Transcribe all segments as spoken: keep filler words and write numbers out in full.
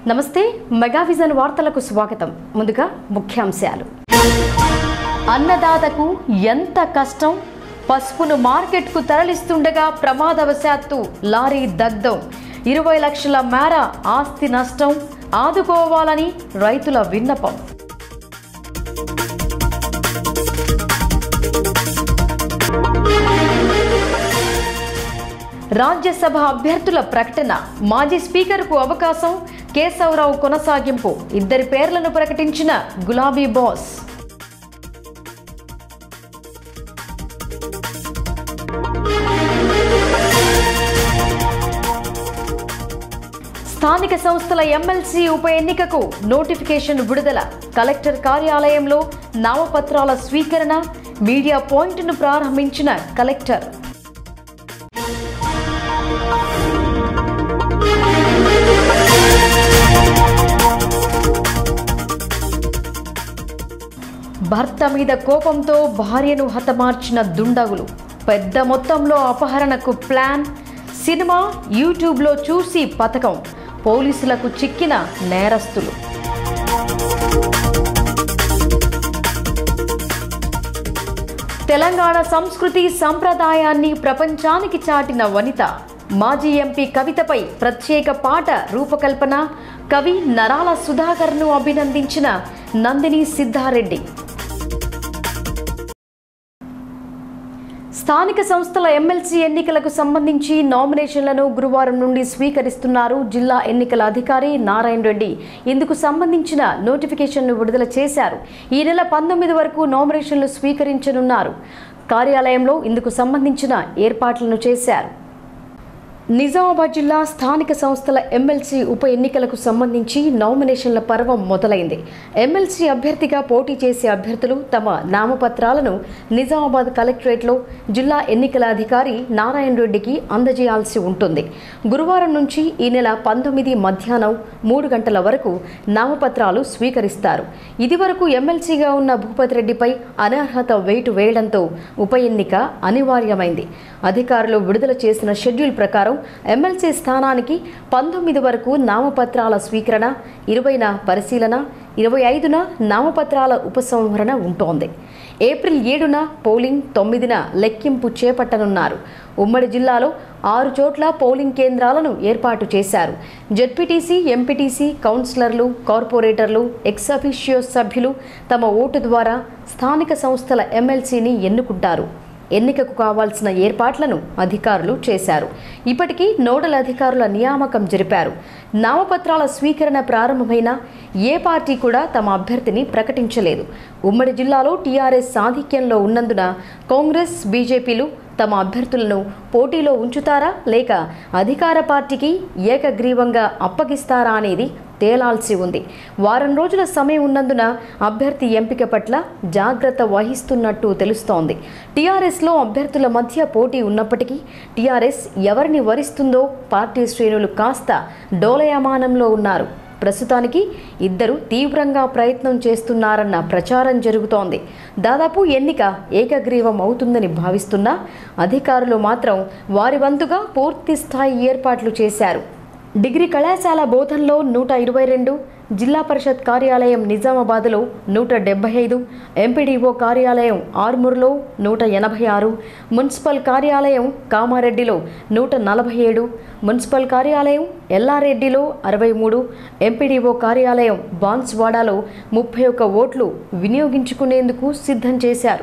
నమస్తే mega vision వార్తలకు స్వాగతం. ముందుగా ముఖ్యాంశాలు. అన్నదాతకు ఎంత కష్టం. పసుపును మార్కెట్కు తరలిస్తుండగా ప్రమాదవశాత్తు లారీ దగ్ధం. ఇరవై లక్షల మేర ఆస్తి నష్టం. ఆదుకోవాలని రైతుల విన్నపం. రాజ్యసభ అభ్యర్థుల ప్రకటన. మాజీ స్పీకర్కు అవకాశం. కేశవరావు కొనసాగింపు. ఇద్దరి పేర్లను ప్రకటించిన గులాబీ బాస్. స్థానిక సంస్థల ఎమ్మెల్సీ ఉప ఎన్నికకు నోటిఫికేషన్ విడుదల. కలెక్టర్ కార్యాలయంలో నామపత్రాల స్వీకరణ. మీడియా పాయింట్ను ప్రారంభించిన కలెక్టర్. భర్త మీద కోపంతో భార్యను హతమార్చిన దుండగులు. పెద్ద మొత్తంలో అపహరణకు ప్లాన్. సినిమా యూట్యూబ్లో చూసి పథకం. పోలీసులకు చిక్కిన నేరస్తులు. తెలంగాణ సంస్కృతి సంప్రదాయాన్ని ప్రపంచానికి చాటిన వనిత. మాజీ ఎంపీ కవితపై ప్రత్యేక పాట రూపకల్పన. కవి నరాల సుధాకర్ను అభినందించిన నందిని సిద్ధారెడ్డి. స్థానిక సంస్థల ఎమ్మెల్సీ ఎన్నికలకు సంబంధించి నామినేషన్లను గురువారం నుండి స్వీకరిస్తున్నారు జిల్లా ఎన్నికల అధికారి నారాయణ రెడ్డి. ఇందుకు సంబంధించిన నోటిఫికేషన్ను విడుదల చేశారు. ఈ నెల పంతొమ్మిది వరకు నామినేషన్లు స్వీకరించనున్నారు. కార్యాలయంలో ఇందుకు సంబంధించిన ఏర్పాట్లను చేశారు. నిజామాబాద్ జిల్లా స్థానిక సంస్థల ఎమ్మెల్సీ ఉప ఎన్నికలకు సంబంధించి నామినేషన్ల పర్వం మొదలైంది. ఎమ్మెల్సీ అభ్యర్థిగా పోటీ చేసే అభ్యర్థులు తమ నామపత్రాలను నిజామాబాద్ కలెక్టరేట్లో జిల్లా ఎన్నికల అధికారి నారాయణ రెడ్డికి అందజేయాల్సి ఉంటుంది. గురువారం నుంచి ఈ నెల పంతొమ్మిది మధ్యాహ్నం మూడు గంటల వరకు నామపత్రాలు స్వీకరిస్తారు. ఇదివరకు ఎమ్మెల్సీగా ఉన్న భూపతి రెడ్డిపై అనర్హత వేటు వేయడంతో ఉప ఎన్నిక అనివార్యమైంది. అధికారులు విడుదల చేసిన షెడ్యూల్ ప్రకారం ఎమ్మెల్సీ స్థానానికి పంతొమ్మిది వరకు నామపత్రాల స్వీకరణ, ఇరవైన పరిశీలన, ఇరవై ఐదున నామపత్రాల ఉపసంహరణ ఉంటోంది. ఏప్రిల్ ఏడున పోలింగ్, తొమ్మిదిన లెక్కింపు చేపట్టనున్నారు. ఉమ్మడి జిల్లాలో ఆరు చోట్ల పోలింగ్ కేంద్రాలను ఏర్పాటు చేశారు. జెడ్పీటీసీ, ఎంపీటీసీ, కౌన్సిలర్లు, కార్పొరేటర్లు, ఎక్స్ అఫీషియో సభ్యులు తమ ఓటు ద్వారా స్థానిక సంస్థల ఎమ్మెల్సీని ఎన్నుకుంటారు. ఎన్నికకు కావాల్సిన ఏర్పాట్లను అధికారులు చేశారు. ఇప్పటికీ నోడల్ అధికారుల నియామకం జరిపారు. నామపత్రాల స్వీకరణ ప్రారంభమైన ఏ పార్టీ కూడా తమ అభ్యర్థిని ప్రకటించలేదు. ఉమ్మడి జిల్లాలో టీఆర్ఎస్ ఆధిక్యంలో ఉన్నందున కాంగ్రెస్, బీజేపీలు తమ అభ్యర్థులను పోటీలో ఉంచుతారా లేక అధికార పార్టీకి ఏకగ్రీవంగా అప్పగిస్తారా అనేది తేలాల్సి ఉంది. వారం రోజుల సమయం ఉన్నందున అభ్యర్థి ఎంపిక పట్ల జాగ్రత్త వహిస్తున్నట్టు తెలుస్తోంది. టీఆర్ఎస్లో అభ్యర్థుల మధ్య పోటీ ఉన్నప్పటికీ టీఆర్ఎస్ ఎవరిని వరిస్తుందో పార్టీ శ్రేణులు కాస్త డోలయమానంలో ఉన్నారు. ప్రస్తుతానికి ఇద్దరు తీవ్రంగా ప్రయత్నం చేస్తున్నారన్న ప్రచారం జరుగుతోంది. దాదాపు ఎన్నిక ఏకగ్రీవం అవుతుందని భావిస్తున్నా అధికారులు మాత్రం వారి వంతుగా పూర్తి స్థాయి ఏర్పాట్లు చేశారు. డిగ్రీ కళాశాల బోధనలో నూట ఇరవై రెండు, జిల్లా పరిషత్ కార్యాలయం నిజామాబాద్లో నూట డెబ్బై ఐదు, ఎంపీడీఓ కార్యాలయం ఆర్మూర్లో నూట ఎనభై ఆరు, మున్సిపల్ కార్యాలయం కామారెడ్డిలో నూట నలభై ఏడు, మున్సిపల్ కార్యాలయం ఎల్లారెడ్డిలో అరవై మూడు, ఎంపీడీఓ కార్యాలయం బాన్స్వాడాలో ముప్పై ఒక్క ఓట్లు వినియోగించుకునేందుకు సిద్ధం చేశారు.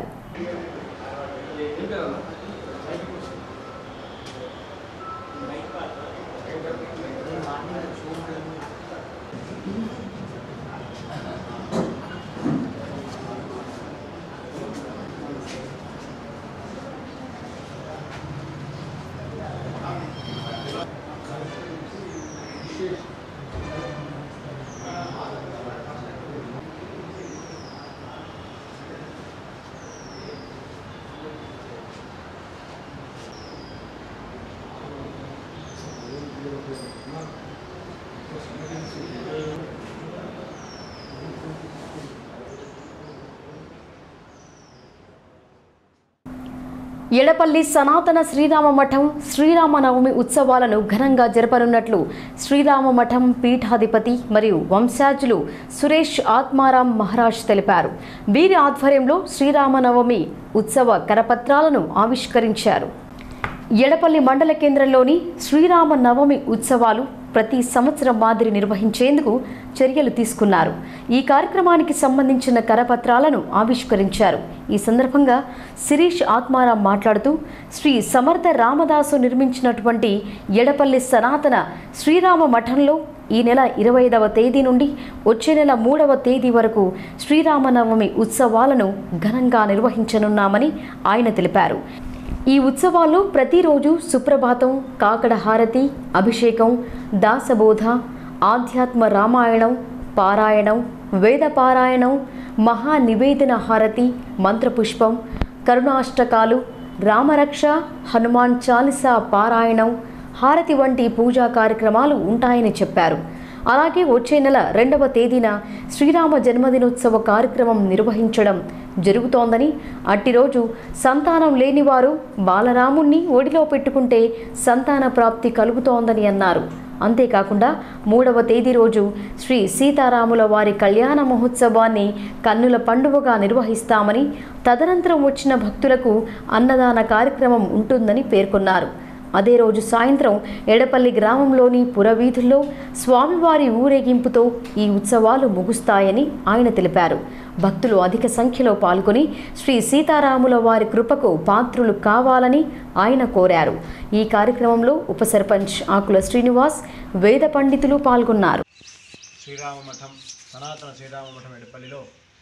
ఎడపల్లి సనాతన శ్రీరామ మఠం శ్రీరామనవమి ఉత్సవాలను ఘనంగా జరపనున్నట్లు శ్రీరామ మఠం పీఠాధిపతి మరియు వంశాజులు సురేష్ ఆత్మారాం మహారాజ్ తెలిపారు. వీరి ఆధ్వర్యంలో శ్రీరామనవమి ఉత్సవ కరపత్రాలను ఆవిష్కరించారు. ఎడపల్లి మండల కేంద్రంలోని శ్రీరామ నవమి ఉత్సవాలు ప్రతి సంవత్సరం మాదిరి నిర్వహించేందుకు చర్యలు తీసుకున్నారు. ఈ కార్యక్రమానికి సంబంధించిన కరపత్రాలను ఆవిష్కరించారు. ఈ సందర్భంగా శిరీష్ ఆత్మారాం మాట్లాడుతూ శ్రీ సమర్థ రామదాసు నిర్మించినటువంటి ఎడపల్లి సనాతన శ్రీరామ మఠంలో ఈ నెల ఇరవై ఐదవ తేదీ నుండి వచ్చే నెల మూడవ తేదీ వరకు శ్రీరామనవమి ఉత్సవాలను ఘనంగా నిర్వహించనున్నామని ఆయన తెలిపారు. ఈ ఉత్సవాల్లో ప్రతిరోజు సుప్రభాతం, కాకడ హారతి, అభిషేకం, దాసబోధ, ఆధ్యాత్మ రామాయణం, పారాయణం, వేద పారాయణం, మహానివేదన హారతి, మంత్రపుష్పం, కరుణాష్టకాలు, రామరక్ష, హనుమాన్ చాలీసా పారాయణం, హారతి వంటి పూజా కార్యక్రమాలు ఉంటాయని చెప్పారు. అలాగే వచ్చే నెల రెండవ తేదీన శ్రీరామ జన్మదినోత్సవ కార్యక్రమం నిర్వహించడం జరుగుతోందని, అట్టిరోజు సంతానం లేనివారు బాలరాముణ్ణి ఒడిలో పెట్టుకుంటే సంతాన ప్రాప్తి కలుగుతోందని అన్నారు. అంతేకాకుండా మూడవ తేదీ రోజు శ్రీ సీతారాముల వారి కళ్యాణ మహోత్సవాన్ని కన్నుల పండువగా నిర్వహిస్తామని, తదనంతరం వచ్చిన భక్తులకు అన్నదాన కార్యక్రమం ఉంటుందని పేర్కొన్నారు. అదే రోజు సాయంత్రం ఎడపల్లి గ్రామంలోని పురవీధుల్లో స్వామివారి ఊరేగింపుతో ఈ ఉత్సవాలు ముగుస్తాయని ఆయన తెలిపారు. భక్తులు అధిక సంఖ్యలో పాల్గొని శ్రీ సీతారాముల వారి కృపకు పాత్రులు కావాలని ఆయన కోరారు. ఈ కార్యక్రమంలో ఉప సర్పంచ్ ఆకుల శ్రీనివాస్, వేద పండితులు పాల్గొన్నారు. శ్రీరామ మఠం సనాతన శ్రీరామ మఠం ఎడపల్లిలో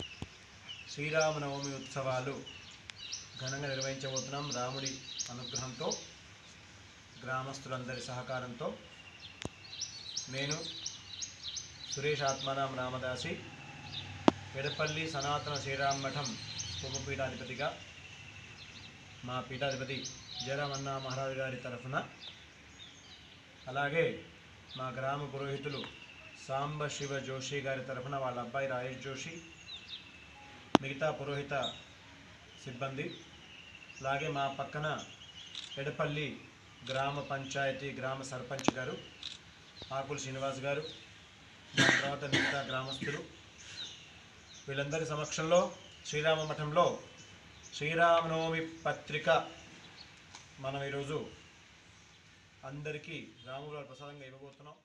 శ్రీరామనవమి ఉత్సవాలు ఘనంగా నిర్వహించబోతున్నాం. రాముడి అనుగ్రహంతో, గ్రామస్తులందరి సహకారంతో నేను సురేష్ ఆత్మారాం రామదాసి ఎడపల్లి సనాతన శ్రీరామ మఠం ఉపపీఠాధిపతిగా మా పీఠాధిపతి జయరామన్న మహారాజు గారి తరఫున, అలాగే మా గ్రామ పురోహితులు సాంబ శివ జోషి గారి తరఫున వాళ్ళ అబ్బాయి రాజేష్ జోషి, మిగతా పురోహిత సిబ్బంది, అలాగే మా పక్కన ఎడపల్లి గ్రామ పంచాయతీ గ్రామ సర్పంచ్ గారు ఆకుల శ్రీనివాస్ గారు, తర్వాత మిగతా గ్రామస్తులు, వీళ్ళందరి సమక్షంలో శ్రీరామ మఠంలో శ్రీరామనవమి పత్రిక మనం ఈరోజు అందరికీ రాముల ప్రసాదంగా ఇవ్వబోతున్నాం.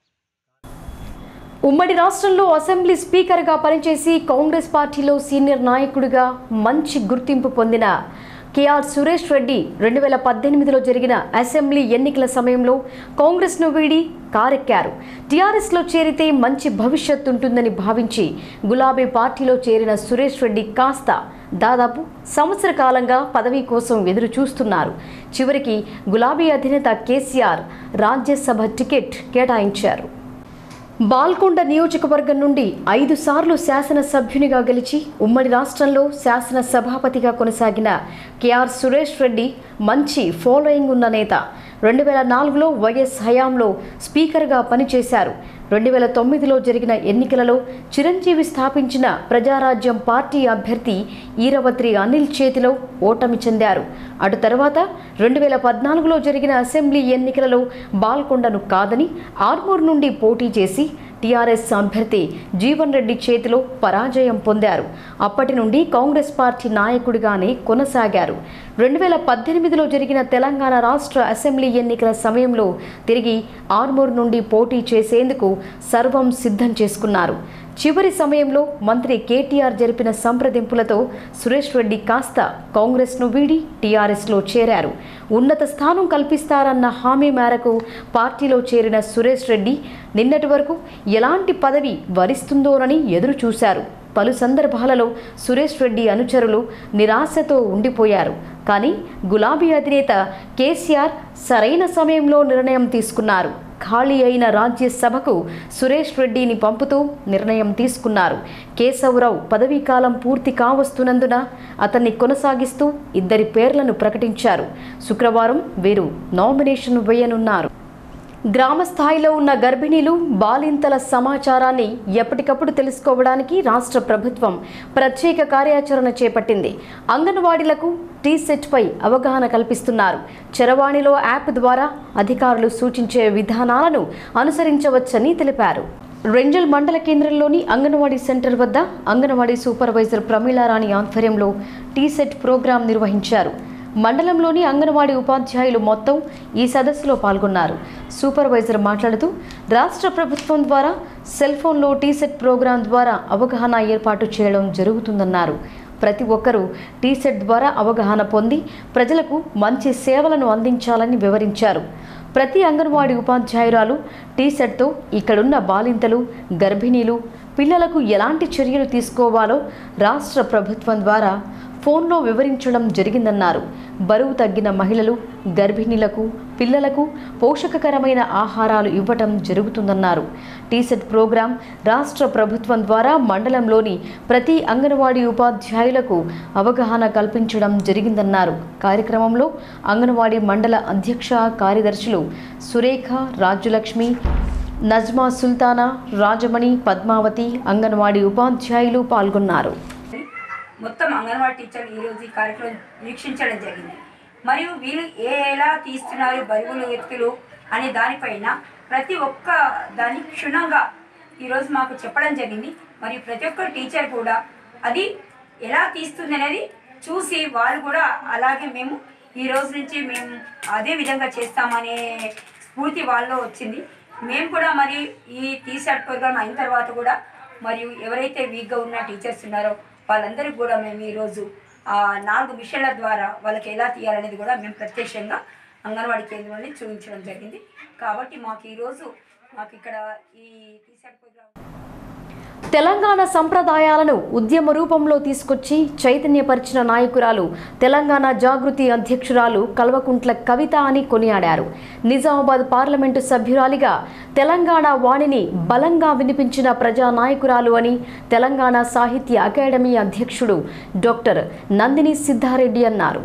ఉమ్మడి రాష్ట్రంలో అసెంబ్లీ స్పీకర్గా పనిచేసి కాంగ్రెస్ పార్టీలో సీనియర్ నాయకుడిగా మంచి గుర్తింపు పొందిన కేఆర్ సురేష్ రెడ్డి రెండు వేల పద్దెనిమిదిలో జరిగిన అసెంబ్లీ ఎన్నికల సమయంలో కాంగ్రెస్ను వీడి కారెక్కారు. టీఆర్ఎస్లో చేరితే మంచి భవిష్యత్తు ఉంటుందని భావించి గులాబీ పార్టీలో చేరిన సురేష్ రెడ్డి కాస్త దాదాపు సంవత్సర కాలంగా పదవి కోసం ఎదురు చూస్తున్నారు. చివరికి గులాబీ అధినేత కేసీఆర్ రాజ్యసభ టికెట్ కేటాయించారు. బాల్కొండ నియోజకవర్గం నుండి ఐదు సార్లు శాసనసభ్యునిగా గెలిచి ఉమ్మడి రాష్ట్రంలో శాసన సభాపతిగా కొనసాగిన కేఆర్ సురేష్ రెడ్డి మంచి ఫాలోయింగ్ ఉన్న నేత. రెండు వేల నాలుగులో వైఎస్ హయాంలో స్పీకర్గా పనిచేశారు. రెండు వేల తొమ్మిదిలో జరిగిన ఎన్నికలలో చిరంజీవి స్థాపించిన ప్రజారాజ్యం పార్టీ అభ్యర్థి ఈరవత్రి అనిల్ చేతిలో ఓటమి చెందారు. అటు తర్వాత రెండు వేల పద్నాలుగులో జరిగిన అసెంబ్లీ ఎన్నికలలో బాల్కొండను కాదని ఆర్మూర్ నుండి పోటీ చేసి టీఆర్ఎస్ అభ్యర్థి జీవన్ రెడ్డి చేతిలో పరాజయం పొందారు. అప్పటి నుండి కాంగ్రెస్ పార్టీ నాయకుడిగానే కొనసాగారు. రెండు వేల పద్దెనిమిదిలో జరిగిన తెలంగాణ రాష్ట్ర అసెంబ్లీ ఎన్నికల సమయంలో తిరిగి ఆర్మూర్ నుండి పోటీ చేసేందుకు సర్వం సిద్ధం చేసుకున్నారు. చివరి సమయంలో మంత్రి కేటీఆర్ జరిపిన సంప్రదింపులతో సురేష్ రెడ్డి కాస్త కాంగ్రెస్ను వీడి టీఆర్ఎస్లో చేరారు. ఉన్నత స్థానం కల్పిస్తారన్న హామీ మేరకు పార్టీలో చేరిన సురేష్ రెడ్డి నిన్నటి వరకు ఎలాంటి పదవి వరిస్తుందోనని ఎదురు చూశారు. పలు సందర్భాలలో సురేష్ రెడ్డి అనుచరులు నిరాశతో ఉండిపోయారు. కానీ గులాబీ అధినేత కేసీఆర్ సరైన సమయంలో నిర్ణయం తీసుకున్నారు. ఖాళీ అయిన రాజ్యసభకు సురేష్ రెడ్డిని పంపుతూ నిర్ణయం తీసుకున్నారు. కేశవరావు పదవీకాలం పూర్తి కావస్తున్నందున అతన్ని కొనసాగిస్తూ ఇద్దరి పేర్లను ప్రకటించారు. శుక్రవారం వీరు నామినేషన్ వేయనున్నారు. గ్రామ స్థాయిలో ఉన్న గర్భిణీలు బాలింతల సమాచారాన్ని ఎప్పటికప్పుడు తెలుసుకోవడానికి రాష్ట్ర ప్రభుత్వం ప్రత్యేక కార్యాచరణ చేపట్టింది. అంగన్వాడీలకు టీ సెట్ పై అవగాహన కల్పిస్తున్నారు. చరవాణిలో యాప్ ద్వారా అధికారులు సూచించే విధానాలను అనుసరించవచ్చని తెలిపారు. రెంజల్ మండల కేంద్రంలోని అంగన్వాడీ సెంటర్ వద్ద అంగన్వాడీ సూపర్వైజర్ ప్రమీలారాణి ఆధ్వర్యంలో టీ సెట్ ప్రోగ్రాం నిర్వహించారు. మండలంలోని అంగన్వాడీ ఉపాధ్యాయులు మొత్తం ఈ సదస్సులో పాల్గొన్నారు. సూపర్వైజర్ మాట్లాడుతూ రాష్ట్ర ప్రభుత్వం ద్వారా సెల్ ఫోన్లో టీసెట్ ప్రోగ్రాం ద్వారా అవగాహన ఏర్పాటు చేయడం జరుగుతుందన్నారు. ప్రతి ఒక్కరూ టీసెట్ ద్వారా అవగాహన పొంది ప్రజలకు మంచి సేవలను అందించాలని వివరించారు. ప్రతి అంగన్వాడీ ఉపాధ్యాయురాలు టీసెట్తో ఇక్కడున్న బాలింతలు, గర్భిణీలు, పిల్లలకు ఎలాంటి చర్యలు తీసుకోవాలో రాష్ట్ర ప్రభుత్వం ద్వారా ఫోన్లో వివరించడం జరిగిందన్నారు. బరువు తగ్గిన మహిళలు, గర్భిణీలకు, పిల్లలకు పోషకకరమైన ఆహారాలు ఇవ్వటం జరుగుతుందన్నారు. టీసెట్ ప్రోగ్రాం రాష్ట్ర ప్రభుత్వం ద్వారా మండలంలోని ప్రతి అంగన్వాడీ ఉపాధ్యాయులకు అవగాహన కల్పించడం జరిగిందన్నారు. కార్యక్రమంలో అంగన్వాడీ మండల అధ్యక్ష కార్యదర్శులు సురేఖ, రాజ్యలక్ష్మి, నజ్మా సుల్తానా, రాజమణి, పద్మావతి, అంగన్వాడీ ఉపాధ్యాయులు పాల్గొన్నారు. మొత్తం అంగన్వాడీ టీచర్లు ఈరోజు ఈ కార్యక్రమం వీక్షించడం జరిగింది. మరియు వీళ్ళు ఏ ఎలా తీస్తున్నారు బరువులు ఎత్తులు అనే దానిపైన ప్రతి ఒక్క దాన్ని క్షుణ్ణంగా ఈరోజు మాకు చెప్పడం జరిగింది. మరియు ప్రతి ఒక్క టీచర్ కూడా అది ఎలా తీస్తుంది అనేది చూసి వాళ్ళు కూడా అలాగే మేము ఈ రోజు నుంచి మేము అదే విధంగా చేస్తామనే స్ఫూర్తి వాళ్ళలో వచ్చింది. మేము కూడా మరి ఈ టీసెట్ ప్రోగ్రామ్ అయిన తర్వాత కూడా మరియు ఎవరైతే వీక్గా ఉన్న టీచర్స్ ఉన్నారో వాళ్ళందరికీ కూడా మేము ఈరోజు నాలుగు మిషన్ల ద్వారా వాళ్ళకి ఎలా తీయాలనేది కూడా మేము ప్రత్యక్షంగా అంగన్వాడీ కేంద్రంలో చూపించడం జరిగింది. కాబట్టి మాకు ఈరోజు మాకు ఇక్కడ ఈ టీసెట్ ప్రోగ్రామ్ తెలంగాణ సంప్రదాయాలను ఉద్యమ రూపంలో తీసుకొచ్చి చైతన్యపరిచిన నాయకురాలు తెలంగాణ జాగృతి అధ్యక్షురాలు కల్వకుంట్ల కవిత అని కొనియాడారు. నిజామాబాద్ పార్లమెంటు సభ్యురాలిగా తెలంగాణ వాణిని బలంగా వినిపించిన ప్రజా నాయకురాలు అని తెలంగాణ సాహిత్య అకాడమీ అధ్యక్షుడు డాక్టర్ నందిని సిద్ధారెడ్డి అన్నారు.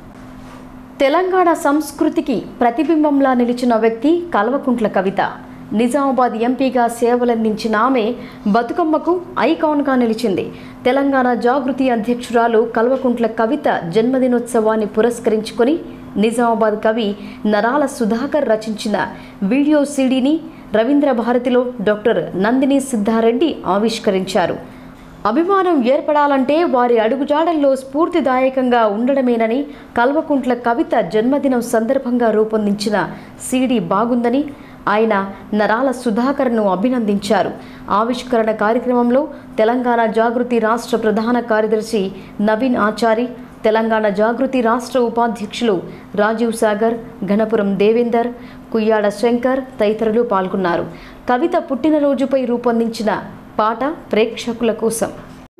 తెలంగాణ సంస్కృతికి ప్రతిబింబంలా నిలిచిన వ్యక్తి కల్వకుంట్ల కవిత. నిజామాబాద్ ఎంపీగా సేవలందించిన ఆమె బతుకమ్మకు ఐకాన్గా నిలిచింది. తెలంగాణ జాగృతి అధ్యక్షురాలు కల్వకుంట్ల కవిత జన్మదినోత్సవాన్ని పురస్కరించుకొని నిజామాబాద్ కవి నరాల సుధాకర్ రచించిన వీడియో సీడీని రవీంద్ర భారతిలో డాక్టర్ నందిని సిద్ధారెడ్డి ఆవిష్కరించారు. అభిమానం ఏర్పడాలంటే వారి అడుగుజాడల్లో స్ఫూర్తిదాయకంగా ఉండడమేనని, కల్వకుంట్ల కవిత జన్మదినం సందర్భంగా రూపొందించిన సీడీ బాగుందని ఆయన నరాల సుధాకర్ను అభినందించారు. ఆవిష్కరణ కార్యక్రమంలో తెలంగాణ జాగృతి రాష్ట్ర ప్రధాన కార్యదర్శి నవీన్ ఆచారి, తెలంగాణ జాగృతి రాష్ట్ర ఉపాధ్యక్షులు రాజీవ్ సాగర్, ఘనపురం దేవేందర్, కుయ్యాడ శంకర్ తదితరులు పాల్గొన్నారు. కవిత పుట్టినరోజుపై రూపొందించిన పాట ప్రేక్షకుల కోసం.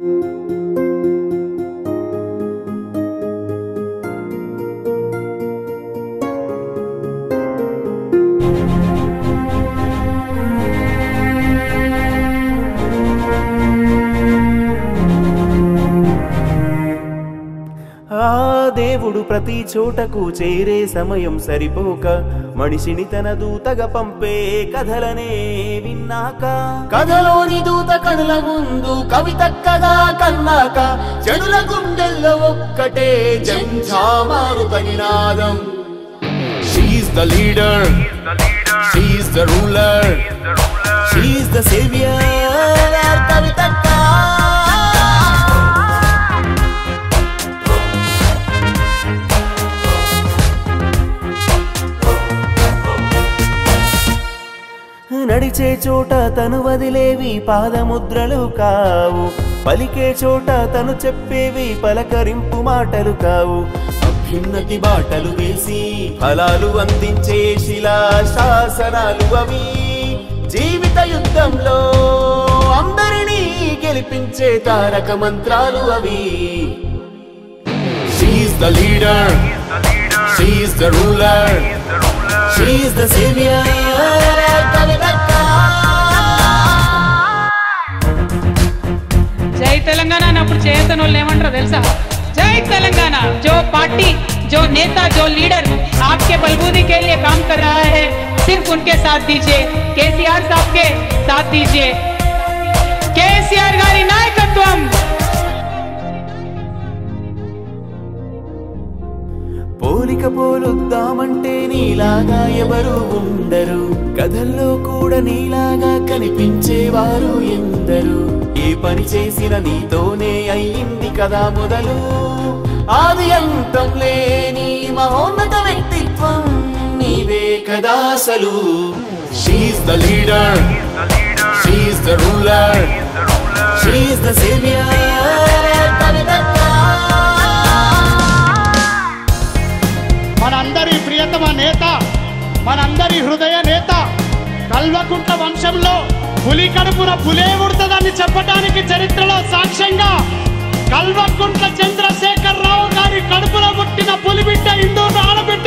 దేవుడు ప్రతి చోటకు చేరే సమయం సరిపోక మనిషిని తన దూతగా పంపే కథలనే విన్నాక, కథలోని దూత కనుల ముందు కవిత కదా కన్నాక, చెడుల గుండెల్లో ఒక్కటే జంఝామారుత నినాదం. She's the leader, she's the ruler, she's the savior, కవితక్క. నడిచే చోట తను వదిలేవి పాదముద్రలు కావు, పలికే చోట తను చెప్పేవి పలకరింపు మాటలు కావు. అభ్యున్నతి బాటలు వేసి ఫలాలు అందించే శిలా శాసనాలు అవి, జీవిత యుద్ధంలో అందరినీ గెలిపించే తారక మంత్రాలు అవి. She's the leader, she's the ruler, she's the savior, జై తెలంగాణ అన్నప్పుడు చేయతను వాళ్ళు ఏమంటారో తెలుసా? జై తెలంగాణ. जो पार्टी, जो नेता, जो लीडर आपके बलबूते के लिए काम कर रहा है, सिर्फ उनके साथ दीजिए, केसीआर साहब के साथ दीजिए। केसीआर गारी नायकत्वम। పోలిక పోలుద్దామంటే నీలాగా ఎవరు ఉండరు, కథల్లో కూడా నీలాగా కనిపించేవారు ఎందరు. ఏ పని చేసిన నీతోనే అయ్యింది కదా మొదలు, ఆది అంతం లేని మహోన్నత వ్యక్తిత్వం నీవే కదా అసలు. She's the leader, she's the ruler, she's the saviour. మనందరి ప్రియతమ నేత, మనందరి హృదయ నేత, కల్వకుంట్ల వంశంలో పులి కడుపున పులే ఉడతదని చెప్పడానికి చరిత్రలో సాక్ష్యంగా కల్వకుంట్ల చంద్రశేఖర్ రావు గారి కడుపులో పుట్టిన పులిబిడ్డ, హిందూ ఆడబిడ్డ.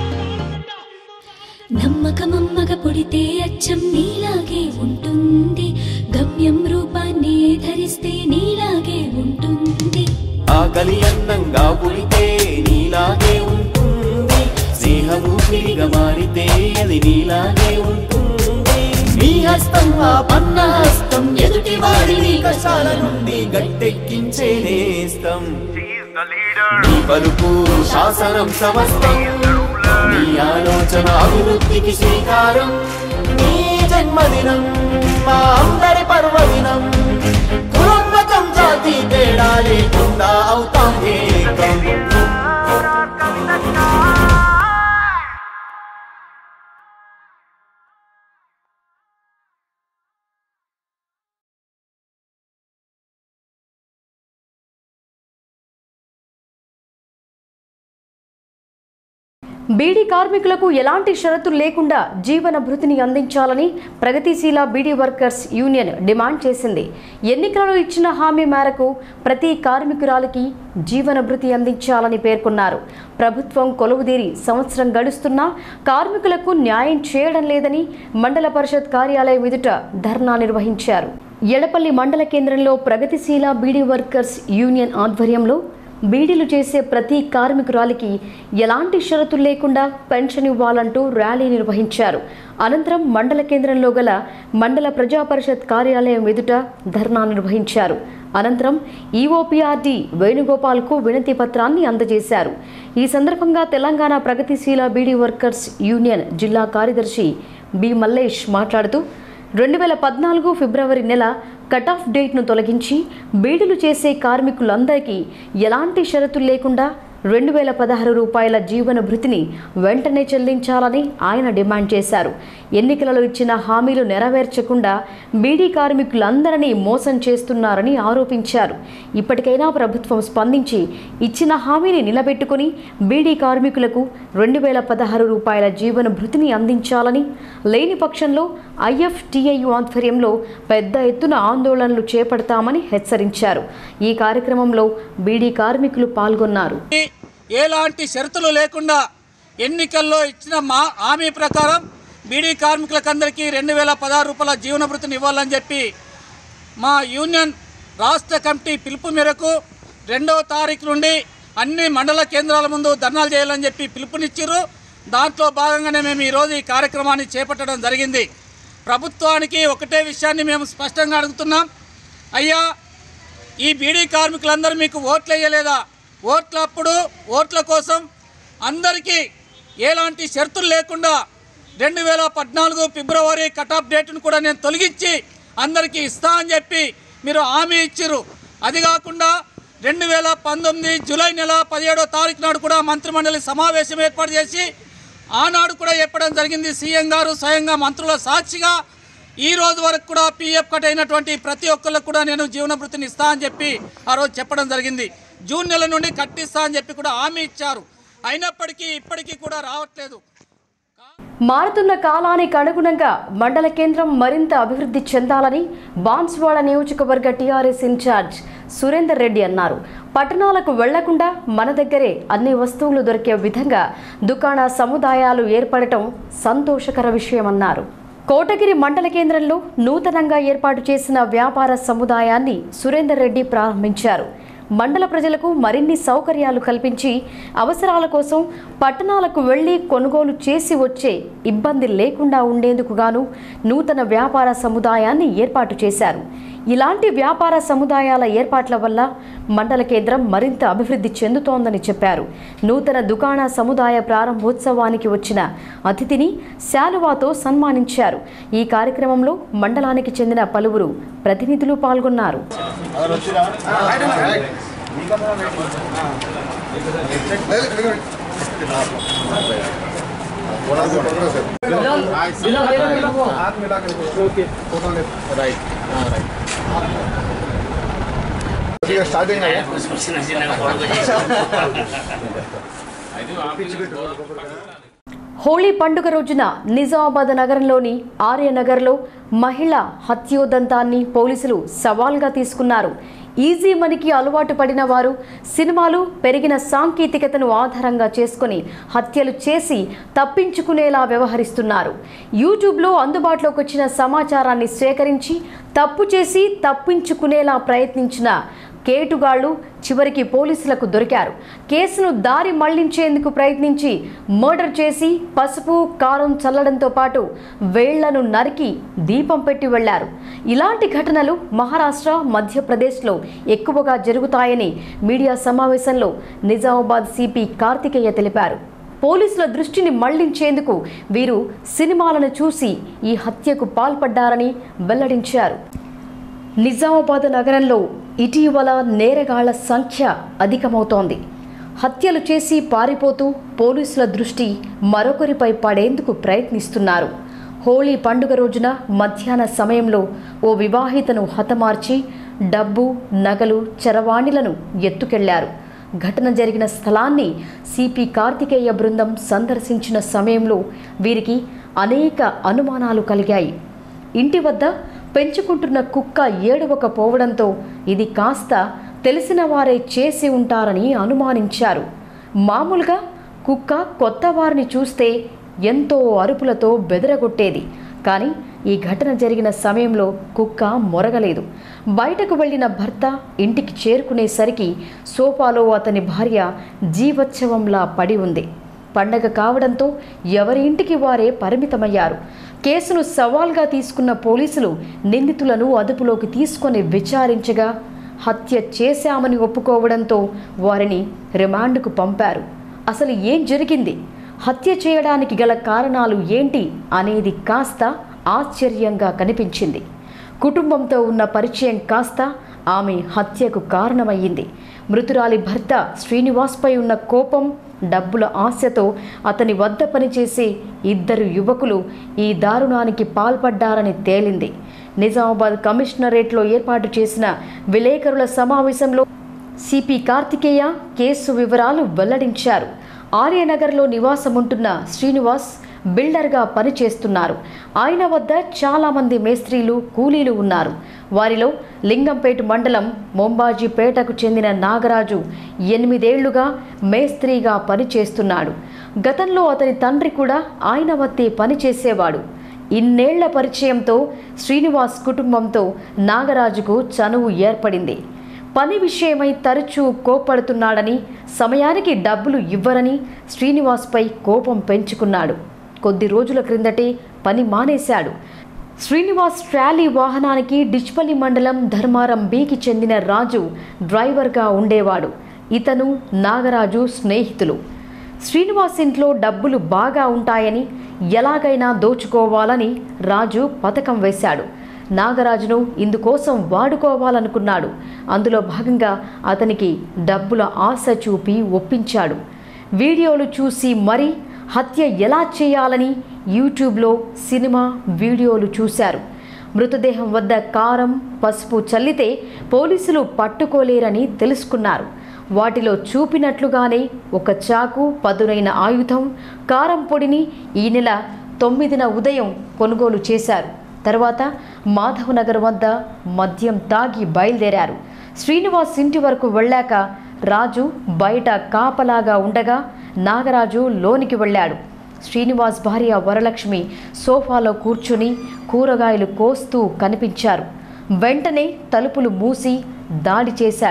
నమ్మకమమ్మగ పుడితే అచ్చం నీలాగే ఉంటుంది, గమ్యం రూపాన్ని ధరిస్తే నీలాగే ఉంటుంది. ఆకలి అన్నంగా పుడితే నీలాగే ఉంటుంది, స్నేహము పిలిగా మారితే అది నీలాగే ఉంటుంది. నీ హస్తం ఆ పన్న హస్తం ఎదుటి వాడిని కష్టాల నుండి గట్టెక్కించే నేస్తం. నీ పలుకు శాసనం సమస్తం, నీ ఆలోచన అభివృద్ధికి శ్రీకారం. నీ జన్మదినం మా అందరి పర్వదినం, కులమతం జాతి తేడా లేకుండా అవుతాం ఏకం. బీడీ కార్మికులకు ఎలాంటి షరతులు లేకుండా జీవన భృతిని అందించాలని ప్రగతిశీల బీడీ వర్కర్స్ యూనియన్ డిమాండ్ చేసింది. ఎన్నికలలో ఇచ్చిన హామీ మేరకు ప్రతి కార్మికురాలికి జీవన భృతి అందించాలని పేర్కొన్నారు. ప్రభుత్వం కొలువుదీరి సంవత్సరం గడుస్తున్నా కార్మికులకు న్యాయం చేయడం లేదని మండల పరిషత్ కార్యాలయం ఎదుట ధర్నా నిర్వహించారు. ఎడపల్లి మండల కేంద్రంలో ప్రగతిశీల బీడీ వర్కర్స్ యూనియన్ ఆధ్వర్యంలో బీడీలు చేసే ప్రతి కార్మికురాలికి ఎలాంటి షరతులు లేకుండా పెన్షన్ ఇవ్వాలంటూ ర్యాలీ నిర్వహించారు. అనంతరం మండల కేంద్రంలో గల మండల ప్రజా పరిషత్ కార్యాలయం ఎదుట ధర్నా నిర్వహించారు. అనంతరం ఈఓపీఆర్డీ వేణుగోపాల్కు వినతి పత్రాన్ని అందజేశారు. ఈ సందర్భంగా తెలంగాణ ప్రగతిశీల బీడీ వర్కర్స్ యూనియన్ జిల్లా కార్యదర్శి బి మల్లేష్ మాట్లాడుతూ రెండు వేల పద్నాలుగు ఫిబ్రవరి నెల కట్ ఆఫ్ డేట్ను తొలగించి బీడీలు చేసే కార్మికులందరికీ ఎలాంటి షరతులు లేకుండా రెండు వేల పదహారు రూపాయల జీవన భృతిని వెంటనే చెల్లించాలని ఆయన డిమాండ్ చేశారు. ఎన్నికలలో ఇచ్చిన హామీలు నెరవేర్చకుండా బీడీ కార్మికులందరినీ మోసం చేస్తున్నారని ఆరోపించారు. ఇప్పటికైనా ప్రభుత్వం స్పందించి ఇచ్చిన హామీని నిలబెట్టుకుని బీడీ కార్మికులకు రెండు వేల పదహారు రూపాయల జీవన భృతిని అందించాలని, లేని పక్షంలో ఐఎఫ్టీఐయు ఆధ్వర్యంలో పెద్ద ఎత్తున ఆందోళనలు చేపడతామని హెచ్చరించారు. ఈ కార్యక్రమంలో బీడీ కార్మికులు పాల్గొన్నారు. ఎలాంటి షరతులు లేకుండా ఎన్నికల్లో ఇచ్చిన మా హామీ ప్రకారం బీడీ కార్మికులకందరికీ రెండు వేల పదహారు రూపాయల జీవన భృతిని ఇవ్వాలని చెప్పి మా యూనియన్ రాష్ట్ర కమిటీ పిలుపు మేరకు రెండవ తారీఖు నుండి అన్ని మండల కేంద్రాల ముందు ధర్నాలు చేయాలని చెప్పి పిలుపునిచ్చారు. దాంట్లో భాగంగానే మేము ఈరోజు ఈ కార్యక్రమాన్ని చేపట్టడం జరిగింది. ప్రభుత్వానికి ఒకటే విషయాన్ని మేము స్పష్టంగా అడుగుతున్నాం. అయ్యా, ఈ బీడీ కార్మికులందరూ మీకు ఓట్లు వేయలేదా? ఓట్లప్పుడు ఓట్ల కోసం అందరికీ ఎలాంటి షరతులు లేకుండా రెండు వేల పద్నాలుగు ఫిబ్రవరి కట్ ఆఫ్ డేట్ను కూడా నేను తొలగించి అందరికీ ఇస్తా అని చెప్పి మీరు హామీ ఇచ్చారు. అది కాకుండా రెండు వేల పంతొమ్మిది జూలై నెల పదిహేడో తారీఖు నాడు కూడా మంత్రిమండలి సమావేశం ఏర్పాటు చేసి ఆనాడు కూడా చెప్పడం జరిగింది. సీఎం గారు స్వయంగా మంత్రుల సాక్షిగా ఈ రోజు వరకు కూడా పీఎఫ్ కట్ అయినటువంటి ప్రతి ఒక్కరికి కూడా నేను జీవన భృతిని ఇస్తా అని చెప్పి ఆ రోజు చెప్పడం జరిగింది. జూన్ నెల నుండి కట్టిస్తా అని చెప్పి కూడా హామీ ఇచ్చారు. అయినప్పటికీ ఇప్పటికీ కూడా రావట్లేదు. మారుతున్న కాలానికి అనుగుణంగా మండల కేంద్రం మరింత అభివృద్ధి చెందాలని బాన్స్వాడ నియోజకవర్గ టీఆర్ఎస్ ఇన్ఛార్జ్ సురేందర్ రెడ్డి అన్నారు. పట్టణాలకు వెళ్లకుండా మన దగ్గరే అన్ని వస్తువులు దొరికే విధంగా దుకాణ సముదాయాలు ఏర్పడటం సంతోషకర విషయమన్నారు. కోటగిరి మండల కేంద్రంలో నూతనంగా ఏర్పాటు చేసిన వ్యాపార సముదాయాన్ని సురేందర్ రెడ్డి ప్రారంభించారు. మండల ప్రజలకు మరిన్ని సౌకర్యాలు కల్పించి అవసరాల కోసం పట్టణాలకు వెళ్లి కొనుగోలు చేసి వచ్చే ఇబ్బంది లేకుండా ఉండేందుకు గాను నూతన వ్యాపార సముదాయాన్ని ఏర్పాటు చేశారు. ఇలాంటి వ్యాపార సముదాయాల ఏర్పాట్ల వల్ల మండల కేంద్రం మరింత అభివృద్ధి చెందుతోందని చెప్పారు. నూతన దుకాణ సముదాయ ప్రారంభోత్సవానికి వచ్చిన అతిథిని శాలువాతో సన్మానించారు. ఈ కార్యక్రమంలో మండలానికి చెందిన పలువురు ప్రతినిధులు పాల్గొన్నారు. హోళీ పండుగ రోజున నిజామాబాద్ నగరంలోని ఆర్యనగర్లో మహిళ హత్యోదంతాన్ని పోలీసులు సవాల్గా తీసుకున్నారు. ఈజీ మనీకి అలవాటు పడిన వారు సినిమాలు పెరిగిన సాంకేతికతను ఆధారంగా చేసుకుని హత్యలు చేసి తప్పించుకునేలా వ్యవహరిస్తున్నారు. యూట్యూబ్లో అందుబాటులోకి వచ్చిన సమాచారాన్ని సేకరించి తప్పు చేసి తప్పించుకునేలా ప్రయత్నించిన కేటుగాళ్లు చివరికి పోలీసులకు దొరికారు. కేసును దారి మళ్లించేందుకు ప్రయత్నించి మర్డర్ చేసి పసుపు కారం చల్లడంతో పాటు వేళ్లను నరికి దీపం పెట్టి వెళ్లారు. ఇలాంటి ఘటనలు మహారాష్ట్ర, మధ్యప్రదేశ్లో ఎక్కువగా జరుగుతాయని మీడియా సమావేశంలో నిజామాబాద్ సిపి కార్తికేయ తెలిపారు. పోలీసుల దృష్టిని మళ్లించేందుకు వీరు సినిమాలను చూసి ఈ హత్యకు పాల్పడ్డారని వెల్లడించారు. నిజామాబాద్ నగరంలో ఇటీవల నేరగాళ్ల సంఖ్య అధికమవుతోంది. హత్యలు చేసి పారిపోతూ పోలీసుల దృష్టి మరొకరిపై పడేందుకు ప్రయత్నిస్తున్నారు. హోళీ పండుగ రోజున మధ్యాహ్న సమయంలో ఓ వివాహితను హతమార్చి డబ్బు, నగలు, చరవాణిలను ఎత్తుకెళ్లారు. ఘటన జరిగిన స్థలాన్ని సిపి కార్తికేయ బృందం సందర్శించిన సమయంలో వీరికి అనేక అనుమానాలు కలిగాయి. ఇంటి వద్ద పెంచుకుంటున్న కుక్క ఏడవకపోవడంతో ఇది కాస్త తెలిసిన వారే చేసి ఉంటారని అనుమానించారు. మామూలుగా కుక్క కొత్త వారిని చూస్తే ఎంతో అరుపులతో బెదరగొట్టేది. కానీ ఈ ఘటన జరిగిన సమయంలో కుక్క మొరగలేదు. బయటకు వెళ్లిన భర్త ఇంటికి చేరుకునేసరికి సోఫాలో అతని భార్య జీవోత్సవంలా పడి ఉంది. పండగ కావడంతో ఎవరి ఇంటికి వారే పరిమితమయ్యారు. కేసును సవాల్గా తీసుకున్న పోలీసులు నిందితులను అదుపులోకి తీసుకొని విచారించగా హత్య చేశామని ఒప్పుకోవడంతో వారిని రిమాండ్కు పంపారు. అసలు ఏం జరిగింది, హత్య చేయడానికి గల కారణాలు ఏంటి అనేది కాస్త ఆశ్చర్యంగా కనిపించింది. కుటుంబంతో ఉన్న పరిచయం కాస్త ఆమె హత్యకు కారణమయ్యింది. మృతురాలి భర్త శ్రీనివాస్పై ఉన్న కోపం, డబ్బుల ఆశతో అతని వద్ద పనిచేసే ఇద్దరు యువకులు ఈ దారుణానికి పాల్పడ్డారని తేలింది. నిజామాబాద్ కమిషనరేట్లో ఏర్పాటు చేసిన విలేకరుల సమావేశంలో సిపి కార్తికేయ కేసు వివరాలు వెల్లడించారు. ఆర్యనగర్లో నివాసముంటున్న శ్రీనివాస్ బిల్డర్గా పనిచేస్తున్నారు. ఆయన వద్ద చాలామంది మేస్త్రీలు, కూలీలు ఉన్నారు. వారిలో లింగంపేట మండలం మొంబాజీపేటకు చెందిన నాగరాజు ఎనిమిదేళ్లుగా మేస్త్రీగా పనిచేస్తున్నాడు. గతంలో అతని తండ్రి కూడా ఆయన వద్దే పనిచేసేవాడు. ఇన్నేళ్ల పరిచయంతో శ్రీనివాస్ కుటుంబంతో నాగరాజుకు చనువు ఏర్పడింది. పని విషయమై తరచూ కోప్పడుతున్నాడని, సమయానికి డబ్బులు ఇవ్వరని శ్రీనివాస్పై కోపం పెంచుకున్నాడు. కొద్ది రోజుల క్రిందటే పని మానేశాడు. శ్రీనివాస్ ట్రాలీ వాహనానికి డిచ్పల్లి మండలం ధర్మారం బికి చెందిన రాజు డ్రైవర్గా ఉండేవాడు. ఇతను నాగరాజు స్నేహితులు. శ్రీనివాస్ ఇంట్లో డబ్బులు బాగా ఉంటాయని, ఎలాగైనా దోచుకోవాలని రాజు పథకం వేశాడు. నాగరాజును ఇందుకోసం వాడుకోవాలనుకున్నాడు. అందులో భాగంగా అతనికి డబ్బుల ఆశ చూపి ఒప్పించాడు. వీడియోలు చూసి మరీ హత్య ఎలా చేయాలని యూట్యూబ్లో సినిమా వీడియోలు చూశారు. మృతదేహం వద్ద కారం, పసుపు చల్లితే పోలీసులు పట్టుకోలేరని తెలుసుకున్నారు. వాటిలో చూపినట్లుగానే ఒక చాకు, పదునైన ఆయుధం, కారం పొడిని ఈ నెల తొమ్మిదిన ఉదయం కొనుగోలు చేశారు. తర్వాత మాధవనగర్ వద్ద మద్యం తాగి బయలుదేరారు. శ్రీనివాస్ ఇంటి వరకు వెళ్ళాక రాజు బయట కాపలాగా ఉండగా నాగరాజు లోనికి వెళ్ళాడు. శ్రీనివాస్ భార్య వరలక్ష్మి సోఫాలో కూర్చుని కూరగాయలు కోస్తూ కనిపించారు. వెంటనే తలుపులు మూసి దాడి చేశాడు.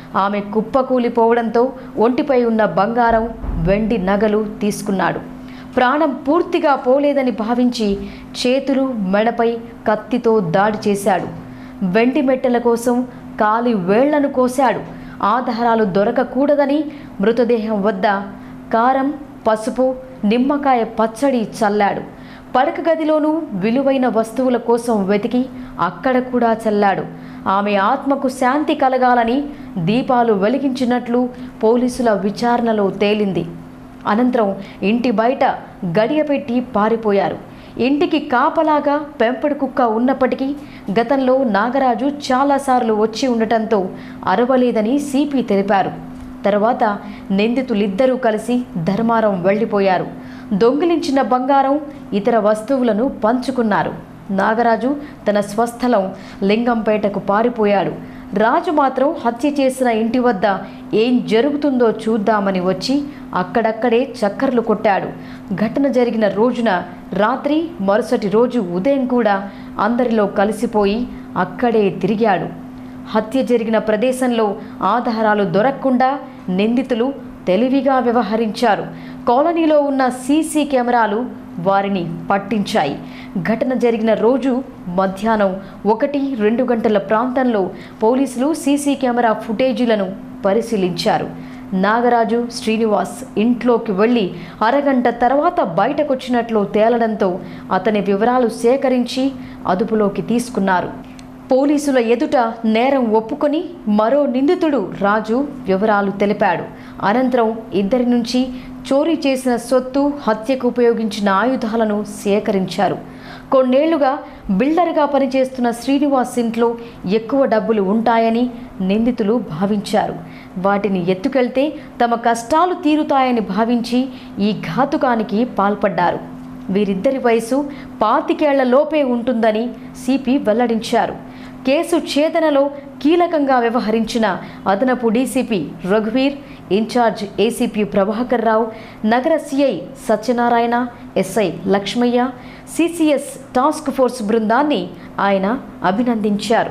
ఆమె కుప్పకూలిపోవడంతో ఒంటిపై ఉన్న బంగారం వెండి నగలు తీసుకున్నాడు. ప్రాణం పూర్తిగా పోలేదని భావించి చేతులు మెడపై కత్తితో దాడి చేశాడు. వెండి మెట్టెల కోసం కాలి వేళ్లను కోశాడు. ఆధారాలు దొరకకూడదని మృతదేహం వద్ద కారం, పసుపు, నిమ్మకాయ పచ్చడి చల్లాడు. పడక గదిలోనూ విలువైన వస్తువుల కోసం వెతికి అక్కడ కూడా చల్లాడు. ఆమె ఆత్మకు శాంతి కలగాలని దీపాలు వెలిగించినట్లు పోలీసుల విచారణలో తేలింది. అనంతరం ఇంటి బయట గడియపెట్టి పారిపోయారు. ఇంటికి కాపలాగా పెంపుడు కుక్క ఉన్నప్పటికీ గతంలో నాగరాజు చాలాసార్లు వచ్చి ఉండటంతో అరవలేదని సిపి తెలిపారు. తర్వాత నిందితులిద్దరూ కలిసి ధర్మారం వెళ్లిపోయారు. దొంగిలించిన బంగారం, ఇతర వస్తువులను పంచుకున్నారు. నాగరాజు తన స్వస్థలం లింగంపేటకు పారిపోయాడు. రాజు మాత్రం హత్య చేసిన ఇంటి వద్ద ఏం జరుగుతుందో చూద్దామని వచ్చి అక్కడక్కడే చక్కర్లు కొట్టాడు. ఘటన జరిగిన రోజున రాత్రి, మరుసటి రోజు ఉదయం కూడా అందరిలో కలిసిపోయి అక్కడే తిరిగాడు. హత్య జరిగిన ప్రదేశంలో ఆధారాలు దొరకకుండా నిందితులు తెలివిగా వ్యవహరించారు. కాలనీలో ఉన్న సీసీ కెమెరాలు వారిని పట్టించాయి. ఘటన జరిగిన రోజు మధ్యాహ్నం ఒకటి రెండు గంటల ప్రాంతంలో పోలీసులు సీసీ కెమెరా ఫుటేజీలను పరిశీలించారు. నాగరాజు, శ్రీనివాస్ ఇంట్లోకి వెళ్ళి అరగంట తర్వాత బయటకొచ్చినట్లు తేలడంతో అతని వివరాలు సేకరించి అదుపులోకి తీసుకున్నారు. పోలీసుల ఎదుట నేరం ఒప్పుకొని మరో నిందితుడు రాజు వివరాలు తెలిపాడు. అనంతరం ఇద్దరి నుంచి చోరీ చేసిన సొత్తు, హత్యకు ఉపయోగించిన ఆయుధాలను సేకరించారు. కొన్నేళ్లుగా బిల్డర్గా పనిచేస్తున్న శ్రీనివాస్ ఇంట్లో ఎక్కువ డబ్బులు ఉంటాయని నిందితులు భావించారు. వాటిని ఎత్తుకెళ్తే తమ కష్టాలు తీరుతాయని భావించి ఈ ఘాతుకానికి పాల్పడ్డారు. వీరిద్దరి వయసు పాతికేళ్ల లోపే ఉంటుందని సిపి వెల్లడించారు. కేసు ఛేదనలో కీలకంగా వ్యవహరించిన అదనపు డీసీపీ రఘువీర్, ఇన్ఛార్జ్ ఏసీపీ ప్రభాకర్ రావు, నగర CI Satyanarayana, SI Lakshmaiah, CCS task force బృందాన్ని ఆయన అభినందించారు.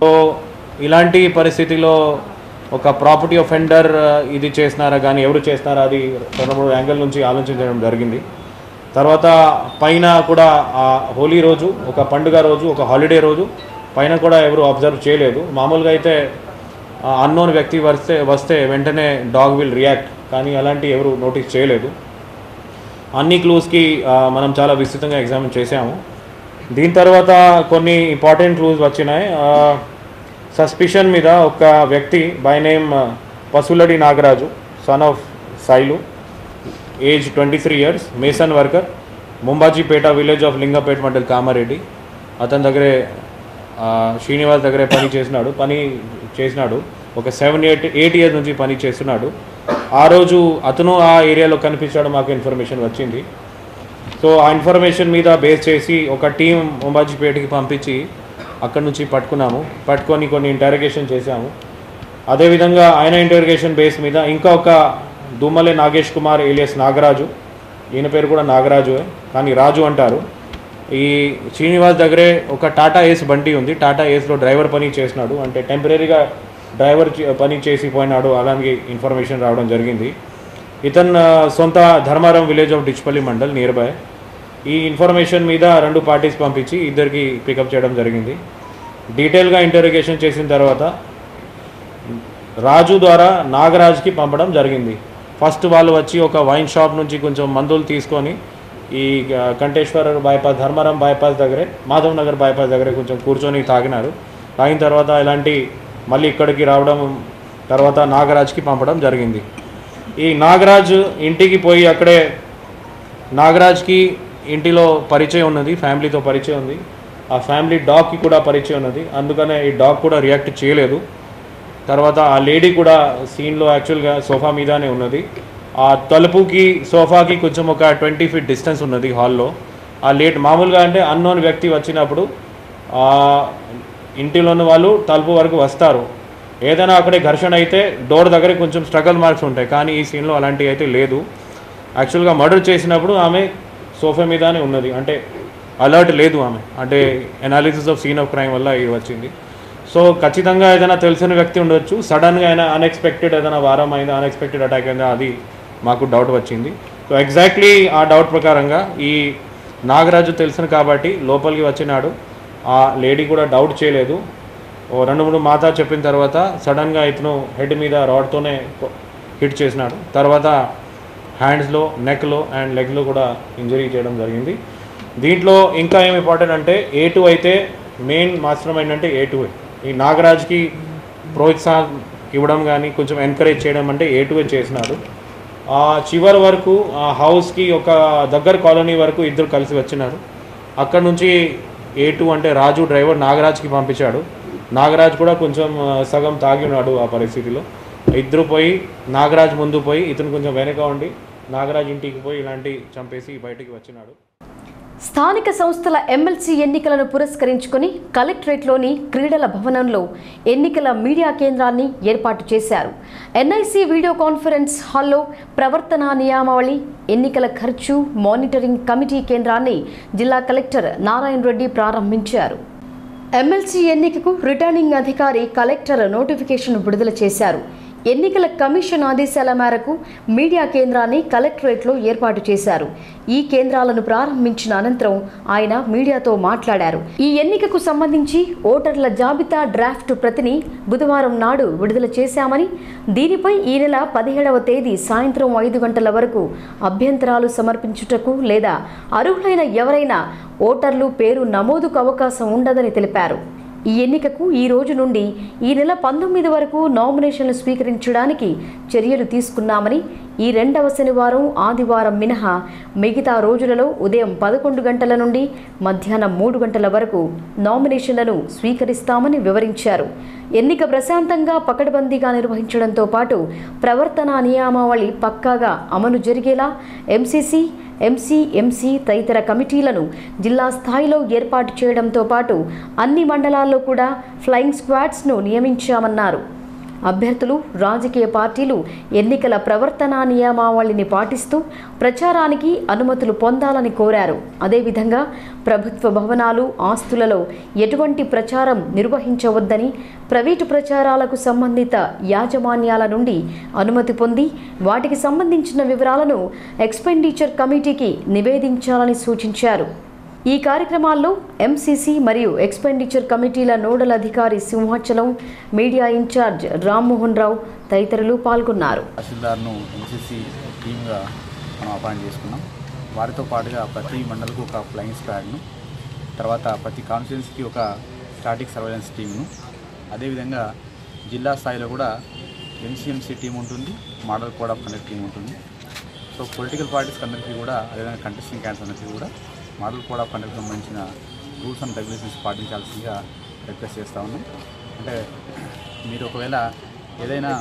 ఇలాంటి పరిస్థితిలో ఒక ప్రాపర్టీ ఒఫెండర్ ఇది చేసినారా కానీ ఎవరు చేసినారా అది రెండు మూడు యాంగిల్ నుంచి ఆలోచించడం జరిగింది. తర్వాత పైన కూడా ఆ హోలీ రోజు, ఒక పండుగ రోజు, ఒక హాలిడే రోజు పైన కూడా ఎవరు అబ్జర్వ్ చేయలేదు. మామూలుగా అయితే అన్నోన్ వ్యక్తి వస్తే వస్తే వెంటనే డాగ్ విల్ రియాక్ట్, కానీ అలాంటి ఎవరు నోటీస్ చేయలేదు. అన్ని క్లూస్కి మనం చాలా విస్తృతంగా ఎగ్జామిన్ చేసాము. దీని తర్వాత కొన్ని ఇంపార్టెంట్ క్లూస్ వచ్చినాయి. సస్పిషన్ మీద ఒక వ్యక్తి by name Pasuladi Nagaraju, son of Sailu, age twenty three years, mason worker, Mumbajipet village of Lingapet mandal Kamareddy. అతని దగ్గరే శ్రీనివాస్ దగ్గరే పని చేసినాడు పని చేసినాడు ఒక సెవెన్ ఎయిట్ ఎయిట్ ఇయర్స్ నుంచి పని చేస్తున్నాడు. ఆ రోజు అతను ఆ ఏరియాలో కనిపించాడు, మాకు ఇన్ఫర్మేషన్ వచ్చింది. సో ఆ ఇన్ఫర్మేషన్ మీద బేస్ చేసి ఒక టీం ముంబాజీపేటకి పంపించి అక్కడ నుంచి పట్టుకున్నాము. పట్టుకొని కొన్ని ఇంటరాగేషన్ చేశాము. అదేవిధంగా ఆయన ఇంటరాగేషన్ బేస్ మీద ఇంకా ఒక దుమ్మలే నాగేష్ కుమార్ ఏలియస్ నాగరాజు, ఈయన పేరు కూడా నాగరాజు కానీ రాజు అంటారు. ఈ శ్రీనివాస్ దగ్గరే ఒక టాటా ఏస్ బండి ఉంది. టాటా ఏస్లో డ్రైవర్ పని చేసినాడు, అంటే టెంపరీగా డ్రైవర్ పని చేసి పోయినాడు, అలాగే ఇన్ఫర్మేషన్ రావడం జరిగింది. ఇతను సొంత Dharmaram village of Dichpally mandal near by. ఈ ఇన్ఫర్మేషన్ మీద రెండు పార్టీస్ పంపించి ఇద్దరికి పికప్ చేయడం జరిగింది. డీటెయిల్గా ఇంటరోగేషన్ చేసిన తర్వాత రాజు ద్వారా నాగరాజ్కి పంపడం జరిగింది. ఫస్ట్ వాళ్ళు వచ్చి ఒక వైన్ షాప్ నుంచి కొంచెం మందులు తీసుకొని ఈ కంటేశ్వర బైపాస్, ధర్మారం బైపాస్ దగ్గరే, మాధవ్ నగర్ బైపాస్ దగ్గరే కొంచెం కూర్చొని తాగినారు. తాగిన తర్వాత ఇలాంటి మళ్ళీ ఇక్కడికి రావడం, తర్వాత నాగరాజ్కి పంపడం జరిగింది. ఈ నాగరాజ్ ఇంటికి పోయి అక్కడే నాగరాజ్కి ఇంటిలో పరిచయం ఉన్నది, ఫ్యామిలీతో పరిచయం ఉంది. ఆ ఫ్యామిలీ డాగ్కి కూడా పరిచయం ఉన్నది, అందుకనే ఈ డాగ్ కూడా రియాక్ట్ చేయలేదు. తర్వాత ఆ లేడీ కూడా సీన్లో యాక్చువల్గా సోఫా మీదనే ఉన్నది. ఆ తలుపుకి సోఫాకి కొంచెం ఒక ట్వంటీ ఫీట్ డిస్టెన్స్ ఉన్నది హాల్లో. ఆ లేట్ మామూలుగా అంటే అన్నోన్ వ్యక్తి వచ్చినప్పుడు ఇంటిలోని వాళ్ళు తలుపు వరకు వస్తారు. ఏదైనా అక్కడే ఘర్షణ అయితే డోర్ దగ్గర కొంచెం స్ట్రగల్ మార్క్స్ ఉంటాయి, కానీ ఈ సీన్లో అలాంటివి అయితే లేదు. యాక్చువల్గా మర్డర్ చేసినప్పుడు ఆమె సోఫా మీదనే ఉన్నది, అంటే అలర్ట్ లేదు ఆమె, అంటే analysis of scene of crime వల్ల ఇది వచ్చింది. సో ఖచ్చితంగా ఏదైనా తెలిసిన వ్యక్తి ఉండొచ్చు. సడన్గా అయినా అన్ఎక్స్పెక్టెడ్ ఏదైనా వారం అయిందా, అన్ఎక్స్పెక్టెడ్ అటాక్ అయిందా, అది మాకు డౌట్ వచ్చింది. సో ఎగ్జాక్ట్లీ ఆ డౌట్ ప్రకారంగా ఈ నాగరాజు తెలిసిన కాబట్టి లోపలికి వచ్చినాడు. ఆ లేడీ కూడా డౌట్ చేయలేదు. ఓ రెండు మూడు మాతా చెప్పిన తర్వాత సడన్గా ఇతను హెడ్ మీద రాడ్తోనే హిట్ చేసినాడు. తర్వాత హ్యాండ్స్లో, నెక్లో అండ్ లెగ్లో కూడా ఇంజరీ చేయడం జరిగింది. దీంట్లో ఇంకా ఏం ఇంపార్టెంట్ అంటే ఏ టూ అయితే మెయిన్ మాస్టర్ మైండ్ అంటే ఏ టూ. ఈ నాగరాజ్కి ప్రోత్సాహం ఇవ్వడం కానీ కొంచెం ఎంకరేజ్ చేయడం అంటే ఏ టూ చేసినాడు. చివరి వరకు ఆ హౌస్కి ఒక దగ్గర కాలనీ వరకు ఇద్దరు కలిసి వచ్చినారు. అక్కడ నుంచి ఏ టూ అంటే రాజు డ్రైవర్ నాగరాజ్కి పంపించాడు. నాగరాజ్ కూడా కొంచెం సగం తాగి ఉన్నాడు ఆ పరిస్థితిలో. ఇద్దరు పోయి నాగరాజ్ ముందు పోయి ఇతను కొంచెం వెనక ఉండి నాగరాజ్ ఇంటికి పోయి ఇలాంటి చంపేసి బయటికి వచ్చినాడు. స్థానిక సంస్థల ఎమ్మెల్సీ ఎన్నికలను పురస్కరించుకొని కలెక్టరేట్లోని క్రీడల భవనంలో ఎన్నికల మీడియా కేంద్రాన్ని ఏర్పాటు చేశారు. ఎన్ఐసి వీడియో కాన్ఫరెన్స్ హాల్లో ప్రవర్తనా నియామావళి, ఎన్నికల ఖర్చు మానిటరింగ్ కమిటీ కేంద్రాన్ని జిల్లా కలెక్టర్ నారాయణ రెడ్డి ప్రారంభించారు. ఎమ్మెల్సీ ఎన్నికకు రిటర్నింగ్ అధికారి కలెక్టర్ నోటిఫికేషన్ విడుదల చేశారు. ఎన్నికల కమిషన్ ఆదేశాల మేరకు మీడియా కేంద్రాన్ని కలెక్టరేట్లో ఏర్పాటు చేశారు. ఈ కేంద్రాలను ప్రారంభించిన అనంతరం ఆయన మీడియాతో మాట్లాడారు. ఈ ఎన్నికకు సంబంధించి ఓటర్ల జాబితా డ్రాఫ్ట్ ప్రతిని బుధవారం నాడు విడుదల చేశామని, దీనిపై ఈ నెల పదిహేడవ తేదీ సాయంత్రం ఐదు గంటల వరకు అభ్యంతరాలు సమర్పించుటకు లేదా అర్హులైన ఎవరైనా ఓటర్లు పేరు నమోదుకు అవకాశం ఉండదని తెలిపారు. ఈ ఎన్నికకు ఈ రోజు నుండి ఈ నెల పంతొమ్మిది వరకు నామినేషన్లు స్వీకరించడానికి చర్యలు తీసుకున్నామని, ఈ రెండవ శనివారం, ఆదివారం మినహా మిగతా రోజులలో ఉదయం పదకొండు గంటల నుండి మధ్యాహ్నం మూడు గంటల వరకు నామినేషన్లను స్వీకరిస్తామని వివరించారు. ఎన్నిక ప్రశాంతంగా పకడ్బందీగా నిర్వహించడంతో పాటు ప్రవర్తనా నియామావళి పక్కాగా అమలు జరిగేలా ఎంసీసీ, ఎంసీ, ఎంసీ తదితర కమిటీలను జిల్లా స్థాయిలో ఏర్పాటు చేయడంతో పాటు అన్ని మండలాల్లో కూడా ఫ్లయింగ్ స్క్వాడ్స్ను నియమించామన్నారు. అభ్యర్థులు, రాజకీయ పార్టీలు ఎన్నికల ప్రవర్తనా నియమావళిని పాటిస్తూ ప్రచారానికి అనుమతులు పొందాలని కోరారు. అదేవిధంగా ప్రభుత్వ భవనాలు, ఆస్తులలో ఎటువంటి ప్రచారం నిర్వహించవద్దని, ప్రైవేటు ప్రచారాలకు సంబంధిత యాజమాన్యాల నుండి అనుమతి పొంది వాటికి సంబంధించిన వివరాలను ఎక్స్పెండిచర్ కమిటీకి నివేదించాలని సూచించారు. ఈ కార్యక్రమాల్లో ఎంసీసీ మరియు ఎక్స్పెండిచర్ కమిటీల నోడల్ అధికారి సింహాచలం, మీడియా ఇన్ఛార్జ్ రామ్మోహన్ రావు తదితరులు పాల్గొన్నారు. తహసీల్దార్ను ఎంసీసీ టీమ్గా మనం అపాయింట్ చేసుకున్నాం. వారితో పాటుగా ప్రతి మండలకు ఒక ఫ్లయింగ్ స్క్వాడ్ను, తర్వాత ప్రతి కాన్స్టిట్యున్సీకి ఒక స్టాటిక్ సర్వేలెన్స్ టీమ్ను, అదేవిధంగా జిల్లా స్థాయిలో కూడా ఎంసీఎంసీ టీం ఉంటుంది, model code of conduct team ఉంటుంది. సో పొలిటికల్ పార్టీస్ అందరికీ కూడా, అదేవిధంగా కంటెస్టింగ్ క్యాండిడేట్స్ అందరికీ కూడా మోడల్ కోడ్ ఆఫ్ కండక్ట్ సంబంధించిన రూల్స్ అండ్ రెగ్యులేషన్స్ పాటించాల్సిందిగా రిక్వెస్ట్ చేస్తూ ఉన్నాం. అంటే మీరు ఒకవేళ ఏదైనా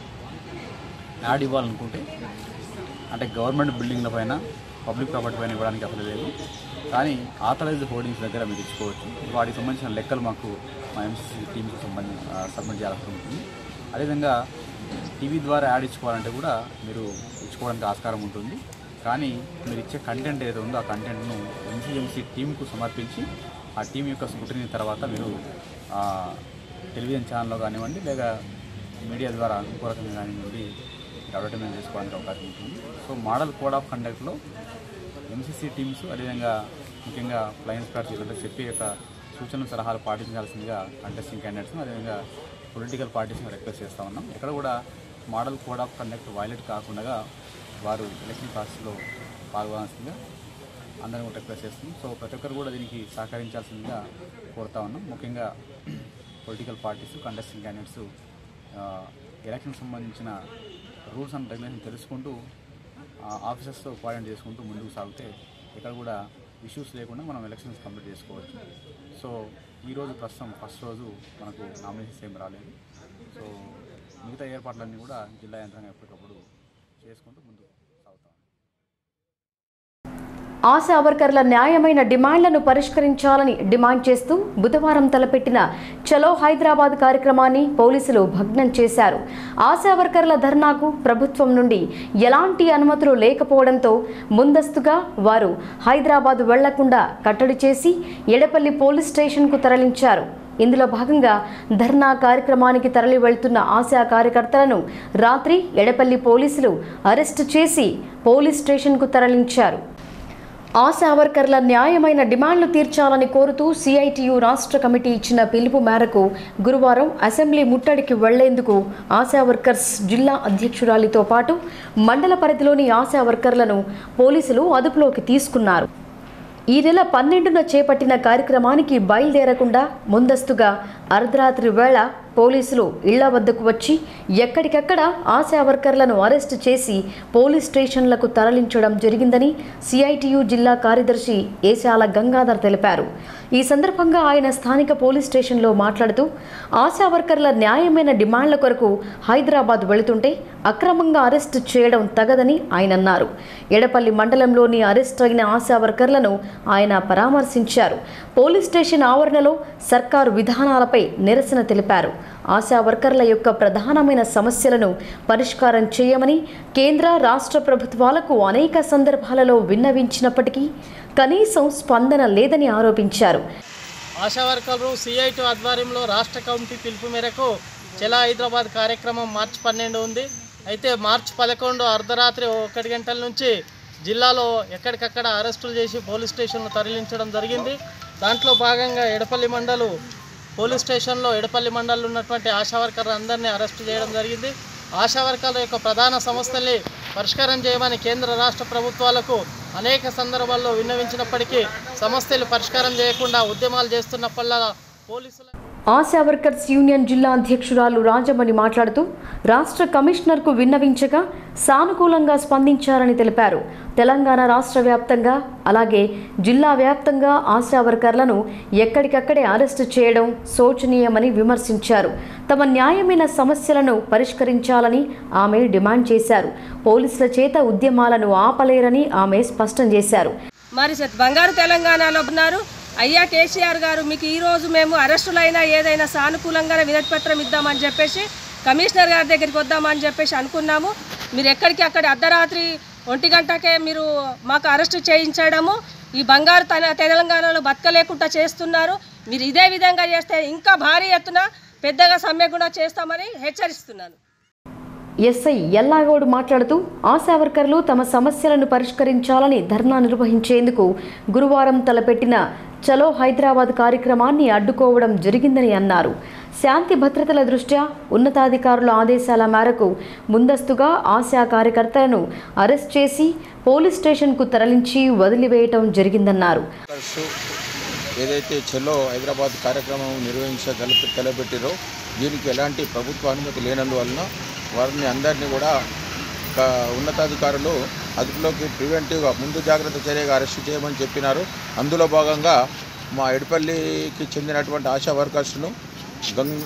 యాడ్ ఇవ్వాలనుకుంటే, అంటే గవర్నమెంట్ బిల్డింగ్ల పైన, పబ్లిక్ ప్రాపర్టీ పైన ఇవ్వడానికి అసలు లేదు, కానీ ఆథరైజ్డ్ హోర్డింగ్స్ దగ్గర మీరు ఇచ్చుకోవచ్చు. వాటికి సంబంధించిన లెక్కలు మాకు మా ఎంసీసీ టీంకి సంబంధించి సబ్మిట్ చేయాల్సి ఉంటుంది. అదేవిధంగా టీవీ ద్వారా యాడ్ ఇచ్చుకోవాలంటే కూడా మీరు ఇచ్చుకోవడానికి ఆస్కారం ఉంటుంది. కానీ మీరు ఇచ్చే కంటెంట్ ఏదో ఉందో ఆ కంటెంట్ను ఎంసీఎంసీ టీంకు సమర్పించి ఆ టీం యొక్క స్క్రూటినీ తర్వాత మీరు టెలివిజన్ ఛానల్లో కానివ్వండి, లేదా మీడియా ద్వారా ఇంకో రకంగా కానివ్వండి అడ్వర్టైజ్మెంట్ చేసుకోవడానికి అవకాశం ఉంటుంది. సో మోడల్ కోడ్ ఆఫ్ కండక్ట్లో ఎంసీసీ టీమ్స్, అదేవిధంగా ముఖ్యంగా ఫ్లయింగ్ స్క్వాడ్స్ ఇలాంటి చెప్పే యొక్క సూచనలు, సలహాలు పాటించాల్సిందిగా కంటెస్టింగ్ క్యాండిడేట్స్ను, అదేవిధంగా పొలిటికల్ పార్టీస్ని రిక్వెస్ట్ చేస్తూ ఉన్నాం. ఎక్కడ కూడా model code of conduct violate కాకుండా వారు ఎలక్షన్ ప్రాసెస్లో పాల్గొనాల్సిందిగా అందరం కూడా రిక్వెస్ట్ చేస్తున్నాం. సో ప్రతి ఒక్కరు కూడా దీనికి సహకరించాల్సిందిగా కోరుతా ఉన్నాం. ముఖ్యంగా political parties, contesting candidates election సంబంధించిన రూల్స్ అండ్ రెగ్యులేషన్ తెలుసుకుంటూ ఆఫీసర్స్తో కోఆర్డినేట్ చేసుకుంటూ ముందుకు సాగితే ఇక్కడ కూడా ఇష్యూస్ లేకుండా మనం ఎలక్షన్స్ కంప్లీట్ చేసుకోవచ్చు. సో ఈరోజు ప్రస్తుతం ఫస్ట్ రోజు మనకు నామినేషన్స్ ఏం రాలేదు. సో మిగతా ఏర్పాట్లన్నీ కూడా జిల్లా యంత్రాంగం ఎప్పటికప్పుడు చేసుకుంటూ ముందుకు సాగుతాం. ఆశా వర్కర్ల న్యాయమైన డిమాండ్లను పరిష్కరించాలని డిమాండ్ చేస్తూ బుధవారం తలపెట్టిన చలో హైదరాబాద్ కార్యక్రమాన్ని పోలీసులు భగ్నం చేశారు. ఆశా వర్కర్ల ధర్నాకు ప్రభుత్వం నుండి ఎలాంటి అనుమతులు లేకపోవడంతో ముందస్తుగా వారు హైదరాబాద్ వెళ్లకుండా కట్టడి చేసి ఎడపల్లి పోలీస్ స్టేషన్కు తరలించారు. ఇందులో భాగంగా ధర్నా కార్యక్రమానికి తరలి వెళ్తున్న ఆశా కార్యకర్తలను రాత్రి ఎడపల్లి పోలీసులు అరెస్టు చేసి పోలీస్ స్టేషన్కు తరలించారు. ఆశా వర్కర్ల న్యాయమైన డిమాండ్లు తీర్చాలని కోరుతూ సిఐటియు రాష్ట్ర కమిటీ ఇచ్చిన పిలుపు మేరకు గురువారం అసెంబ్లీ ముట్టడికి వెళ్లేందుకు ఆశా వర్కర్స్ జిల్లా అధ్యక్షురాలితో పాటు మండల పరిధిలోని ఆశా వర్కర్లను పోలీసులు అదుపులోకి తీసుకున్నారు. ఈ నెల పన్నెండున చేపట్టిన కార్యక్రమానికి బయలుదేరకుండా ముందస్తుగా అర్ధరాత్రి వేళ పోలీసులు ఇళ్ల వద్దకు వచ్చి ఎక్కడికక్కడ ఆశా వర్కర్లను అరెస్టు చేసి పోలీస్ స్టేషన్లకు తరలించడం జరిగిందని సిఐటియు జిల్లా కార్యదర్శి ఏశాల గంగాధర్ తెలిపారు. ఈ సందర్భంగా ఆయన స్థానిక పోలీస్ స్టేషన్లో మాట్లాడుతూ ఆశా వర్కర్ల న్యాయమైన డిమాండ్ల కొరకు హైదరాబాద్ వెళుతుంటే అక్రమంగా అరెస్టు చేయడం తగదని ఆయన అన్నారు. ఎడపల్లి మండలంలోని అరెస్ట్ అయిన ఆశా వర్కర్లను ఆయన పరామర్శించారు. పోలీస్ స్టేషన్ ఆవరణలో సర్కారు విధానాలపై నిరసన తెలిపారు. ఆశా వర్కర్ల యొక్క ప్రధానమైన సమస్యలను పరిష్కారం చేయమని కేంద్ర రాష్ట్ర ప్రభుత్వాలకు అనేక సందర్భాలలో విన్నవించినప్పటికీ కనీసం స్పందన లేదని ఆరోపించారు. ఆశా వర్కర్లు సిఐటి ఆధ్వర్యంలో రాష్ట్ర కమిటీ పిలుపు మేరకు చలా హైదరాబాద్ కార్యక్రమం మార్చి పన్నెండు ఉంది. అయితే మార్చి పదకొండు అర్ధరాత్రి ఒకటి గంటల నుంచి జిల్లాలో ఎక్కడికక్కడ అరెస్టులు చేసి పోలీస్ స్టేషన్లు తరలించడం జరిగింది. దాంట్లో భాగంగా ఎడపల్లి మండలు పోలీస్ స్టేషన్లో ఎడపల్లి మండలంలో ఉన్నటువంటి ఆశా వర్కర్లు అందరినీ అరెస్టు చేయడం జరిగింది. ఆశా వర్కర్ల యొక్క ప్రధాన సమస్యల్ని పరిష్కారం చేయమని కేంద్ర రాష్ట్ర ప్రభుత్వాలకు అనేక సందర్భాల్లో విన్నవించినప్పటికీ సమస్యలు పరిష్కారం చేయకుండా ఉద్యమాలు చేస్తున్నప్పల్లా పోలీసుల ఆశా వర్కర్స్ యూనియన్ జిల్లా అధ్యక్షురాలు రాజమణి మాట్లాడుతూ రాష్ట్ర కమిషనర్కు విన్నవించగా సానుకూలంగా స్పందించారని తెలిపారు. తెలంగాణ రాష్ట్ర వ్యాప్తంగా అలాగే జిల్లా వ్యాప్తంగా ఆశా వర్కర్లను ఎక్కడికక్కడే అరెస్టు చేయడం శోచనీయమని విమర్శించారు. తమ న్యాయమైన సమస్యలను పరిష్కరించాలని ఆమె డిమాండ్ చేశారు. పోలీసుల చేత ఉద్యమాలను ఆపలేరని ఆమె స్పష్టం చేశారు. మరి బంగారు తెలంగాణలో ఉన్నారు. అయ్యా కేసీఆర్ గారు, మీకు ఈరోజు మేము అరెస్టులైనా ఏదైనా సానుకూలంగా వినతి పత్రం ఇద్దామని చెప్పేసి కమిషనర్ గారి దగ్గరికి వద్దామని చెప్పేసి అనుకున్నాము. మీరు ఎక్కడికి అక్కడ అర్ధరాత్రి ఒంటి గంటకే మీరు మాకు అరెస్టు చేయించడము, ఈ బంగారు తెలంగాణలో బతకలేకుండా చేస్తున్నారు. మీరు ఇదే విధంగా చేస్తే ఇంకా భారీ ఎత్తున పెద్దగా సమ్మె కూడా చేస్తామని హెచ్చరిస్తున్నాను. ఎస్ఐ ఎల్లాగౌడ్ మాట్లాడుతూ ఆశా వర్కర్లు తమ సమస్యలను పరిష్కరించాలని ధర్నా నిర్వహించేందుకు గురువారం తలపెట్టిన చలో హైదరాబాద్ కార్యక్రమాన్ని అడ్డుకోవడం జరిగిందని అన్నారు. శాంతి భద్రతల దృష్ట్యా ఉన్నతాధికారుల ఆదేశాల మేరకు ముందస్తుగా ఆశా కార్యకర్తలను అరెస్ట్ చేసి పోలీస్ స్టేషన్కు తరలించి వదిలివేయటం జరిగిందన్నారు. ఏదైతే చలో హైదరాబాద్ కార్యక్రమం నిర్వహించగల తలపెట్టిరో దీనికి ఎలాంటి ప్రభుత్వ అనుమతి లేనందువలన వారిని అందరినీ కూడా ఉన్నతాధికారులు అదుపులోకి ప్రివెంటివ్గా ముందు జాగ్రత్త చర్యగా అరెస్టు చేయమని చెప్పినారు. అందులో భాగంగా మా ఎడపల్లికి చెందినటువంటి ఆశా వర్కర్స్ను గంగ్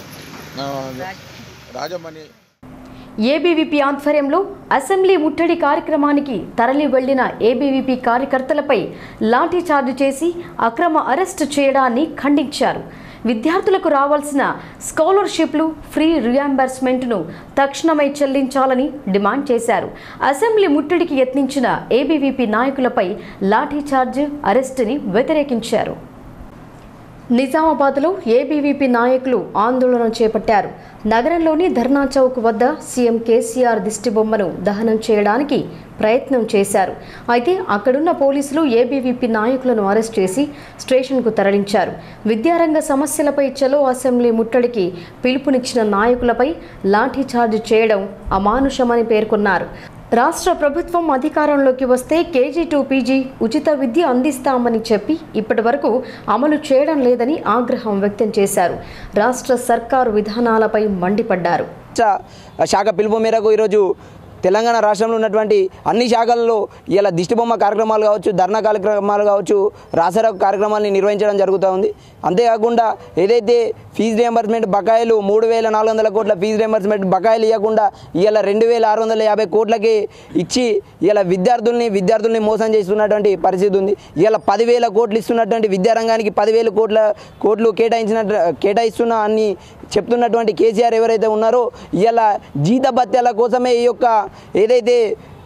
రాజమణి ఏబీవీపీ ఆధ్వర్యంలో అసెంబ్లీ ముట్టడి కార్యక్రమానికి తరలి వెళ్లిన ఏబీవీపీ కార్యకర్తలపై లాఠీచార్జ్ చేసి అక్రమ అరెస్టు చేయడాన్ని ఖండించారు. విద్యార్థులకు రావాల్సిన స్కాలర్షిప్లు ఫ్రీ రియంబర్స్మెంట్ను తక్షణమే చెల్లించాలని డిమాండ్ చేశారు. అసెంబ్లీ ముట్టడికి యత్నించిన ఏబీవీపీ నాయకులపై లాఠీచార్జ్ అరెస్టుని వ్యతిరేకించారు. నిజామాబాద్లో ఏబీవీపీ నాయకులు ఆందోళన చేపట్టారు. నగరంలోని ధర్నా చౌక్ వద్ద సీఎం కేసీఆర్ దిష్టిబొమ్మను దహనం చేయడానికి ప్రయత్నం చేశారు. అయితే అక్కడున్న పోలీసులు ఏబీవీపీ నాయకులను అరెస్ట్ చేసి స్టేషన్కు తరలించారు. విద్యారంగ సమస్యలపై చలో అసెంబ్లీ ముట్టడికి పిలుపునిచ్చిన నాయకులపై లాఠీచార్జ్ చేయడం అమానుషమని పేర్కొన్నారు. రాష్ట్ర ప్రభుత్వం అధికారంలోకి వస్తే కేజీ టు పీజీ ఉచిత విద్య అందిస్తామని చెప్పి ఇప్పటి వరకు అమలు చేయడం లేదని ఆగ్రహం వ్యక్తం చేశారు. రాష్ట్ర సర్కారు విధానాలపై మండిపడ్డారు. శాఖ పిలుపు మేరకు ఈరోజు తెలంగాణ రాష్ట్రంలో ఉన్నటువంటి అన్ని శాఖల్లో ఇలా దిష్టిబొమ్మ కార్యక్రమాలు కావచ్చు, ధర్నా కార్యక్రమాలు కావచ్చు, రాసరకు కార్యక్రమాలని నిర్వహించడం జరుగుతూ ఉంది. అంతేకాకుండా ఏదైతే ఫీజు రియంబర్స్మెంట్ బకాయిలు మూడు వేల నాలుగు వందల కోట్ల ఫీజు రియంబర్స్మెంట్ బకాయిలు ఇవ్వకుండా ఇలా రెండు వేల ఆరు వందల యాభై కోట్లకి ఇచ్చి ఇలా విద్యార్థుల్ని విద్యార్థుల్ని మోసం చేస్తున్నటువంటి పరిస్థితి ఉంది. ఇలా పదివేల కోట్లు ఇస్తున్నటువంటి విద్యారంగానికి పదివేల కోట్ల కోట్లు కేటాయించినట్టు కేటాయిస్తున్నా అని చెప్తున్నటువంటి కేసీఆర్ ఎవరైతే ఉన్నారో ఇలా జీత భత్యాల కోసమే ఈ యొక్క ఏదైతే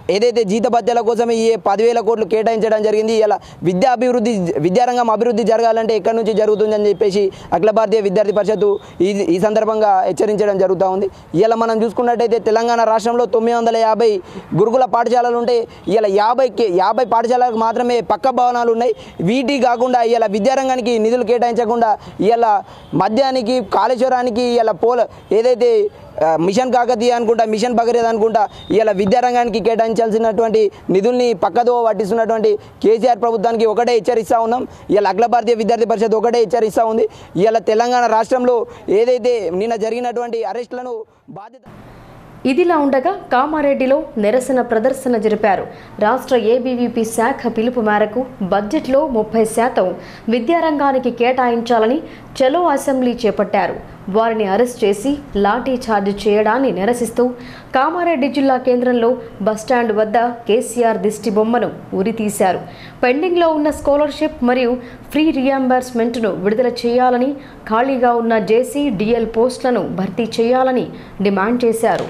ఏదైతే జీతభత్యాల కోసం ఈ పదివేల కోట్లు కేటాయించడం జరిగింది. ఇలా విద్యా అభివృద్ధి విద్యారంగం అభివృద్ధి జరగాలంటే ఎక్కడి నుంచి జరుగుతుందని చెప్పేసి అఖిల భారతీయ విద్యార్థి పరిషత్తు ఈ ఈ సందర్భంగా హెచ్చరించడం జరుగుతూ ఉంది. ఇలా మనం చూసుకున్నట్టయితే తెలంగాణ రాష్ట్రంలో తొమ్మిది వందల యాభై గురుకుల పాఠశాలలు ఉంటే ఇలా యాభై యాభై పాఠశాలకు మాత్రమే పక్క భవనాలు ఉన్నాయి. వీటి కాకుండా ఇలా విద్యారంగానికి నిధులు కేటాయించకుండా ఇలా మద్యానికి కాళేశ్వరానికి ఇలా పోల ఏదైతే మిషన్ కాకతీయ అనుకుంటా మిషన్ భగీరథ అనుకుంటా ఇలా విద్యారంగానికి కేటాయించాల్సినటువంటి నిధుల్ని పక్కదో పట్టిస్తున్నటువంటి కేసీఆర్ ప్రభుత్వానికి ఒకటే హెచ్చరిస్తూ ఉన్నాం. ఇలా అఖిల భారతీయ విద్యార్థి పరిషత్ ఒకటే హెచ్చరిస్తూ ఉంది. ఇలా తెలంగాణ రాష్ట్రంలో ఏదైతే నిన్న జరిగినటువంటి అరెస్టులను బాధ్యత ఇదిలా ఉండగా కామారెడ్డిలో నిరసన ప్రదర్శన జరిపారు. రాష్ట్ర ఏబీవీపీ శాఖ పిలుపు మేరకు బడ్జెట్లో ముప్పై శాతం విద్యారంగానికి కేటాయించాలని చలో అసెంబ్లీ చేపట్టారు. వారిని అరెస్ట్ చేసి లాఠీ చార్జ్ చేయడాన్ని నిరసిస్తూ కామారెడ్డి జిల్లా కేంద్రంలో బస్టాండ్ వద్ద కేసీఆర్ దిష్టి బొమ్మను ఉరితీశారు. పెండింగ్లో ఉన్న స్కాలర్షిప్ మరియు ఫ్రీ రియంబర్స్మెంట్ను విడుదల చేయాలని, ఖాళీగా ఉన్న జేసీ డిఎల్ పోస్టులను భర్తీ చేయాలని డిమాండ్ చేశారు.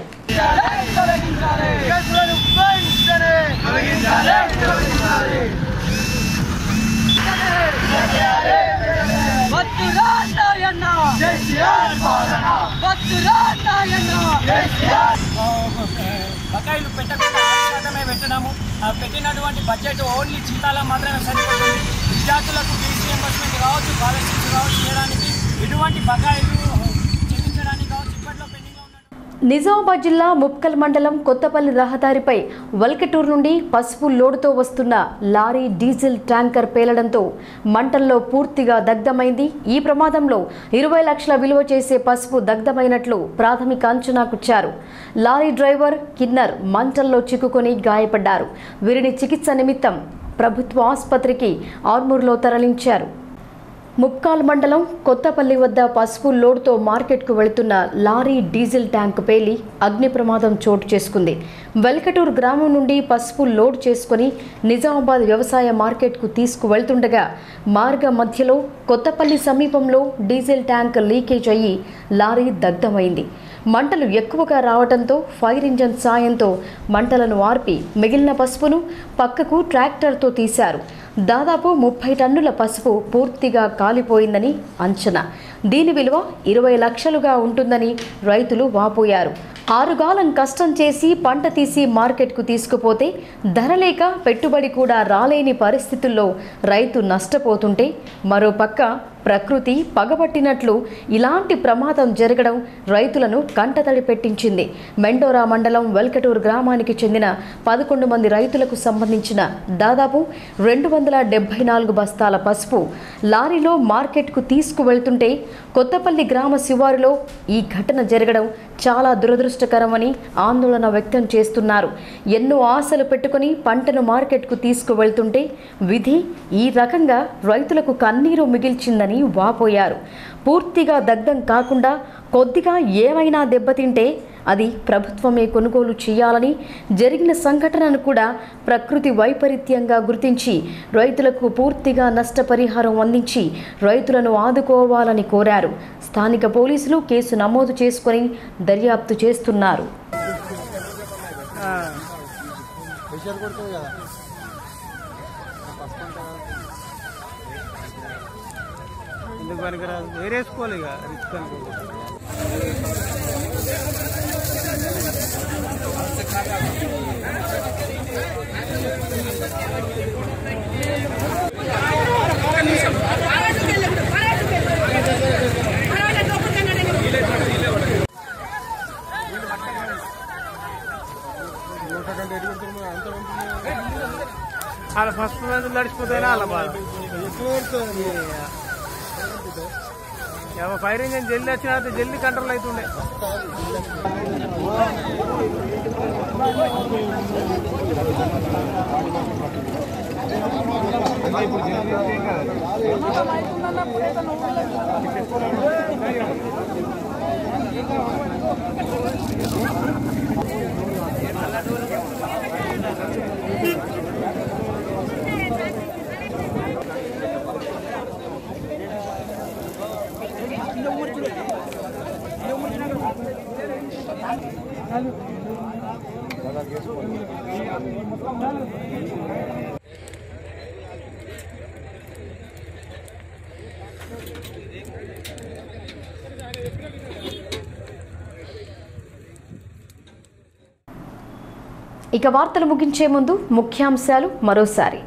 బకాయిలు పెట్టకుండా ఆరు శాతమే పెట్టడము, పెట్టినటువంటి బడ్జెట్ ఓన్లీ జీతాలకు మాత్రమే సరిపోతుంది. విద్యార్థులకు ఫీజు రియంబర్స్మెంట్ కావచ్చు, స్కాలర్షిప్స్ కావచ్చు చేయడానికి, ఎటువంటి బకాయిలు చెల్లించడానికి కావచ్చు ఇప్పట్లో పెండింగ్. నిజామాబాద్ జిల్లా ముప్కల్ మండలం కొత్తపల్లి రహదారిపై వల్కటూరు నుండి పసుపు లోడుతో వస్తున్న లారీ డీజిల్ ట్యాంకర్ పేలడంతో మంటల్లో పూర్తిగా దగ్ధమైంది. ఈ ప్రమాదంలో ఇరవై లక్షల విలువ చేసే పసుపు దగ్ధమైనట్లు ప్రాథమిక అంచనాకుచ్చారు. లారీ డ్రైవర్ కిన్నర్ మంటల్లో చిక్కుకొని గాయపడ్డారు. వీరిని చికిత్స నిమిత్తం ప్రభుత్వ ఆసుపత్రికి ఆర్మూర్లో తరలించారు. ముప్కాల్ మండలం కొత్తపల్లి వద్ద పసుపు లోడ్తో మార్కెట్కు వెళుతున్న లారీ డీజిల్ ట్యాంక్ పేలి అగ్ని ప్రమాదం చోటు చేసుకుంది. వెల్కటూరు గ్రామం నుండి పసుపు లోడ్ చేసుకుని నిజామాబాద్ వ్యవసాయ మార్కెట్కు తీసుకువెళ్తుండగా మార్గ మధ్యలో కొత్తపల్లి సమీపంలో డీజిల్ ట్యాంక్ లీకేజ్ అయ్యి లారీ దగ్ధమైంది. మంటలు ఎక్కువగా రావడంతో ఫైర్ ఇంజన్ సాయంతో మంటలను ఆర్పి మిగిలిన పసుపును పక్కకు ట్రాక్టర్తో తీశారు. దాదాపు ముప్పై టన్నుల పసుపు పూర్తిగా కాలిపోయిందని అంచనా. దీని విలువ ఇరవై లక్షలుగా ఉంటుందని రైతులు వాపోయారు. ఆరుగాలం కష్టం చేసి పంట తీసి మార్కెట్కు తీసుకుపోతే ధర లేక పెట్టుబడి కూడా రాలేని పరిస్థితుల్లో రైతు నష్టపోతుంటే మరోపక్క ప్రకృతి పగబట్టినట్లు ఇలాంటి ప్రమాదం జరగడం రైతులను కంటతడి పెట్టించింది. మెండోరా మండలం వెల్కటూరు గ్రామానికి చెందిన పదకొండు మంది రైతులకు సంబంధించిన దాదాపు రెండు వందల డెబ్బై నాలుగు బస్తాల పసుపు లారీలో మార్కెట్కు తీసుకువెళ్తుంటే కొత్తపల్లి గ్రామ శివారులో ఈ ఘటన జరగడం చాలా దురదృష్టకరమని ఆందోళన వ్యక్తం చేస్తున్నారు. ఎన్నో ఆశలు పెట్టుకుని పంటను మార్కెట్కు తీసుకువెళ్తుంటే విధి ఈ రకంగా రైతులకు కన్నీరు మిగిల్చిందని వాపోయారు. పూర్తిగా దగ్ధం కాకుండా కొద్దిగా ఏమైనా దెబ్బతింటే అది ప్రభుత్వమే కొనుగోలు చేయాలని, జరిగిన సంఘటనను కూడా ప్రకృతి వైపరీత్యంగా గుర్తించి రైతులకు పూర్తిగా నష్టపరిహారం అందించి రైతులను ఆదుకోవాలని కోరారు. స్థానిక పోలీసులు కేసు నమోదు చేసుకుని దర్యాప్తు చేస్తున్నారు. వేరేసుకోవాలి ఇక రిస్క్ అలా ఫస్ట్ మంది నడిచిపోతాయినా అలా బాగా ఫైర్ ఇంజన్ జల్దీ వచ్చిన జల్దీ కంట్రోల్ అవుతుండే. ఇక వార్తలు ముగించే ముందు ముఖ్యాంశాలు మరోసారి.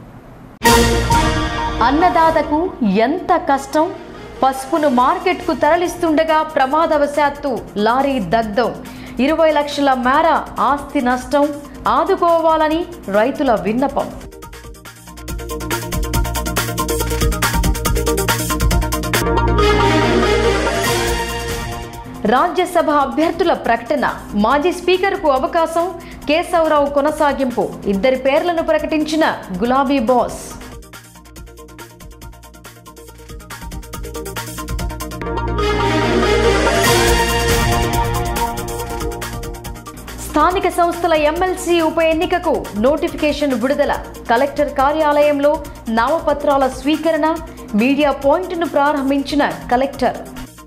అన్నదాతకు ఎంత కష్టం, పసుపును మార్కెట్కు తరలిస్తుండగా ప్రమాదవశాత్తు లారీ దగ్ధం, ఇరవై లక్షల మేర ఆస్తి నష్టం, ఆదుకోవాలని రైతుల విన్నపం. రాజ్యసభ అభ్యర్థుల ప్రకటన, మాజీ స్పీకర్కు అవకాశం, కేశవరావు కొనసాగింపు, ఇద్దరి పేర్లను ప్రకటించిన గులాబీ బాస్. స్థానిక సంస్థల ఎమ్మెల్సీ ఉప ఎన్నికకు నోటిఫికేషన్ విడుదల, కలెక్టర్ కార్యాలయంలో నామపత్రాల స్వీకరణ, మీడియా పాయింట్ను ప్రారంభించిన కలెక్టర్.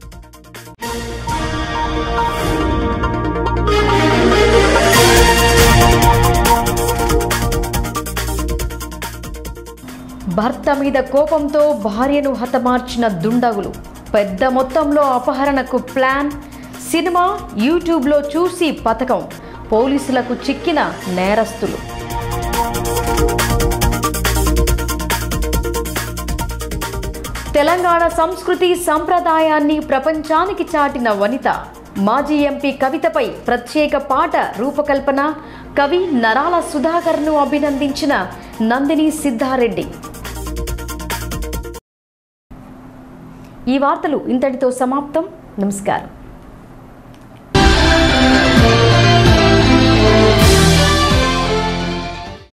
భర్త మీద కోపంతో భార్యను హతమార్చిన దుండగులు, పెద్ద మొత్తంలో అపహరణకు ప్లాన్, సినిమా యూట్యూబ్లో చూసి పథకం, పోలీసులకు చిక్కిన నేరస్తులు. తెలంగాణ సంస్కృతి సంప్రదాయాన్ని ప్రపంచానికి చాటిన వనిత, మాజీ ఎంపీ కవితపై ప్రత్యేక పాట రూపకల్పన, కవి నరాల సుధాకర్ను అభినందించిన నందిని సిద్ధారెడ్డి. ఈ వార్తలు ఇంతటితో సమాప్తం. నమస్కారం.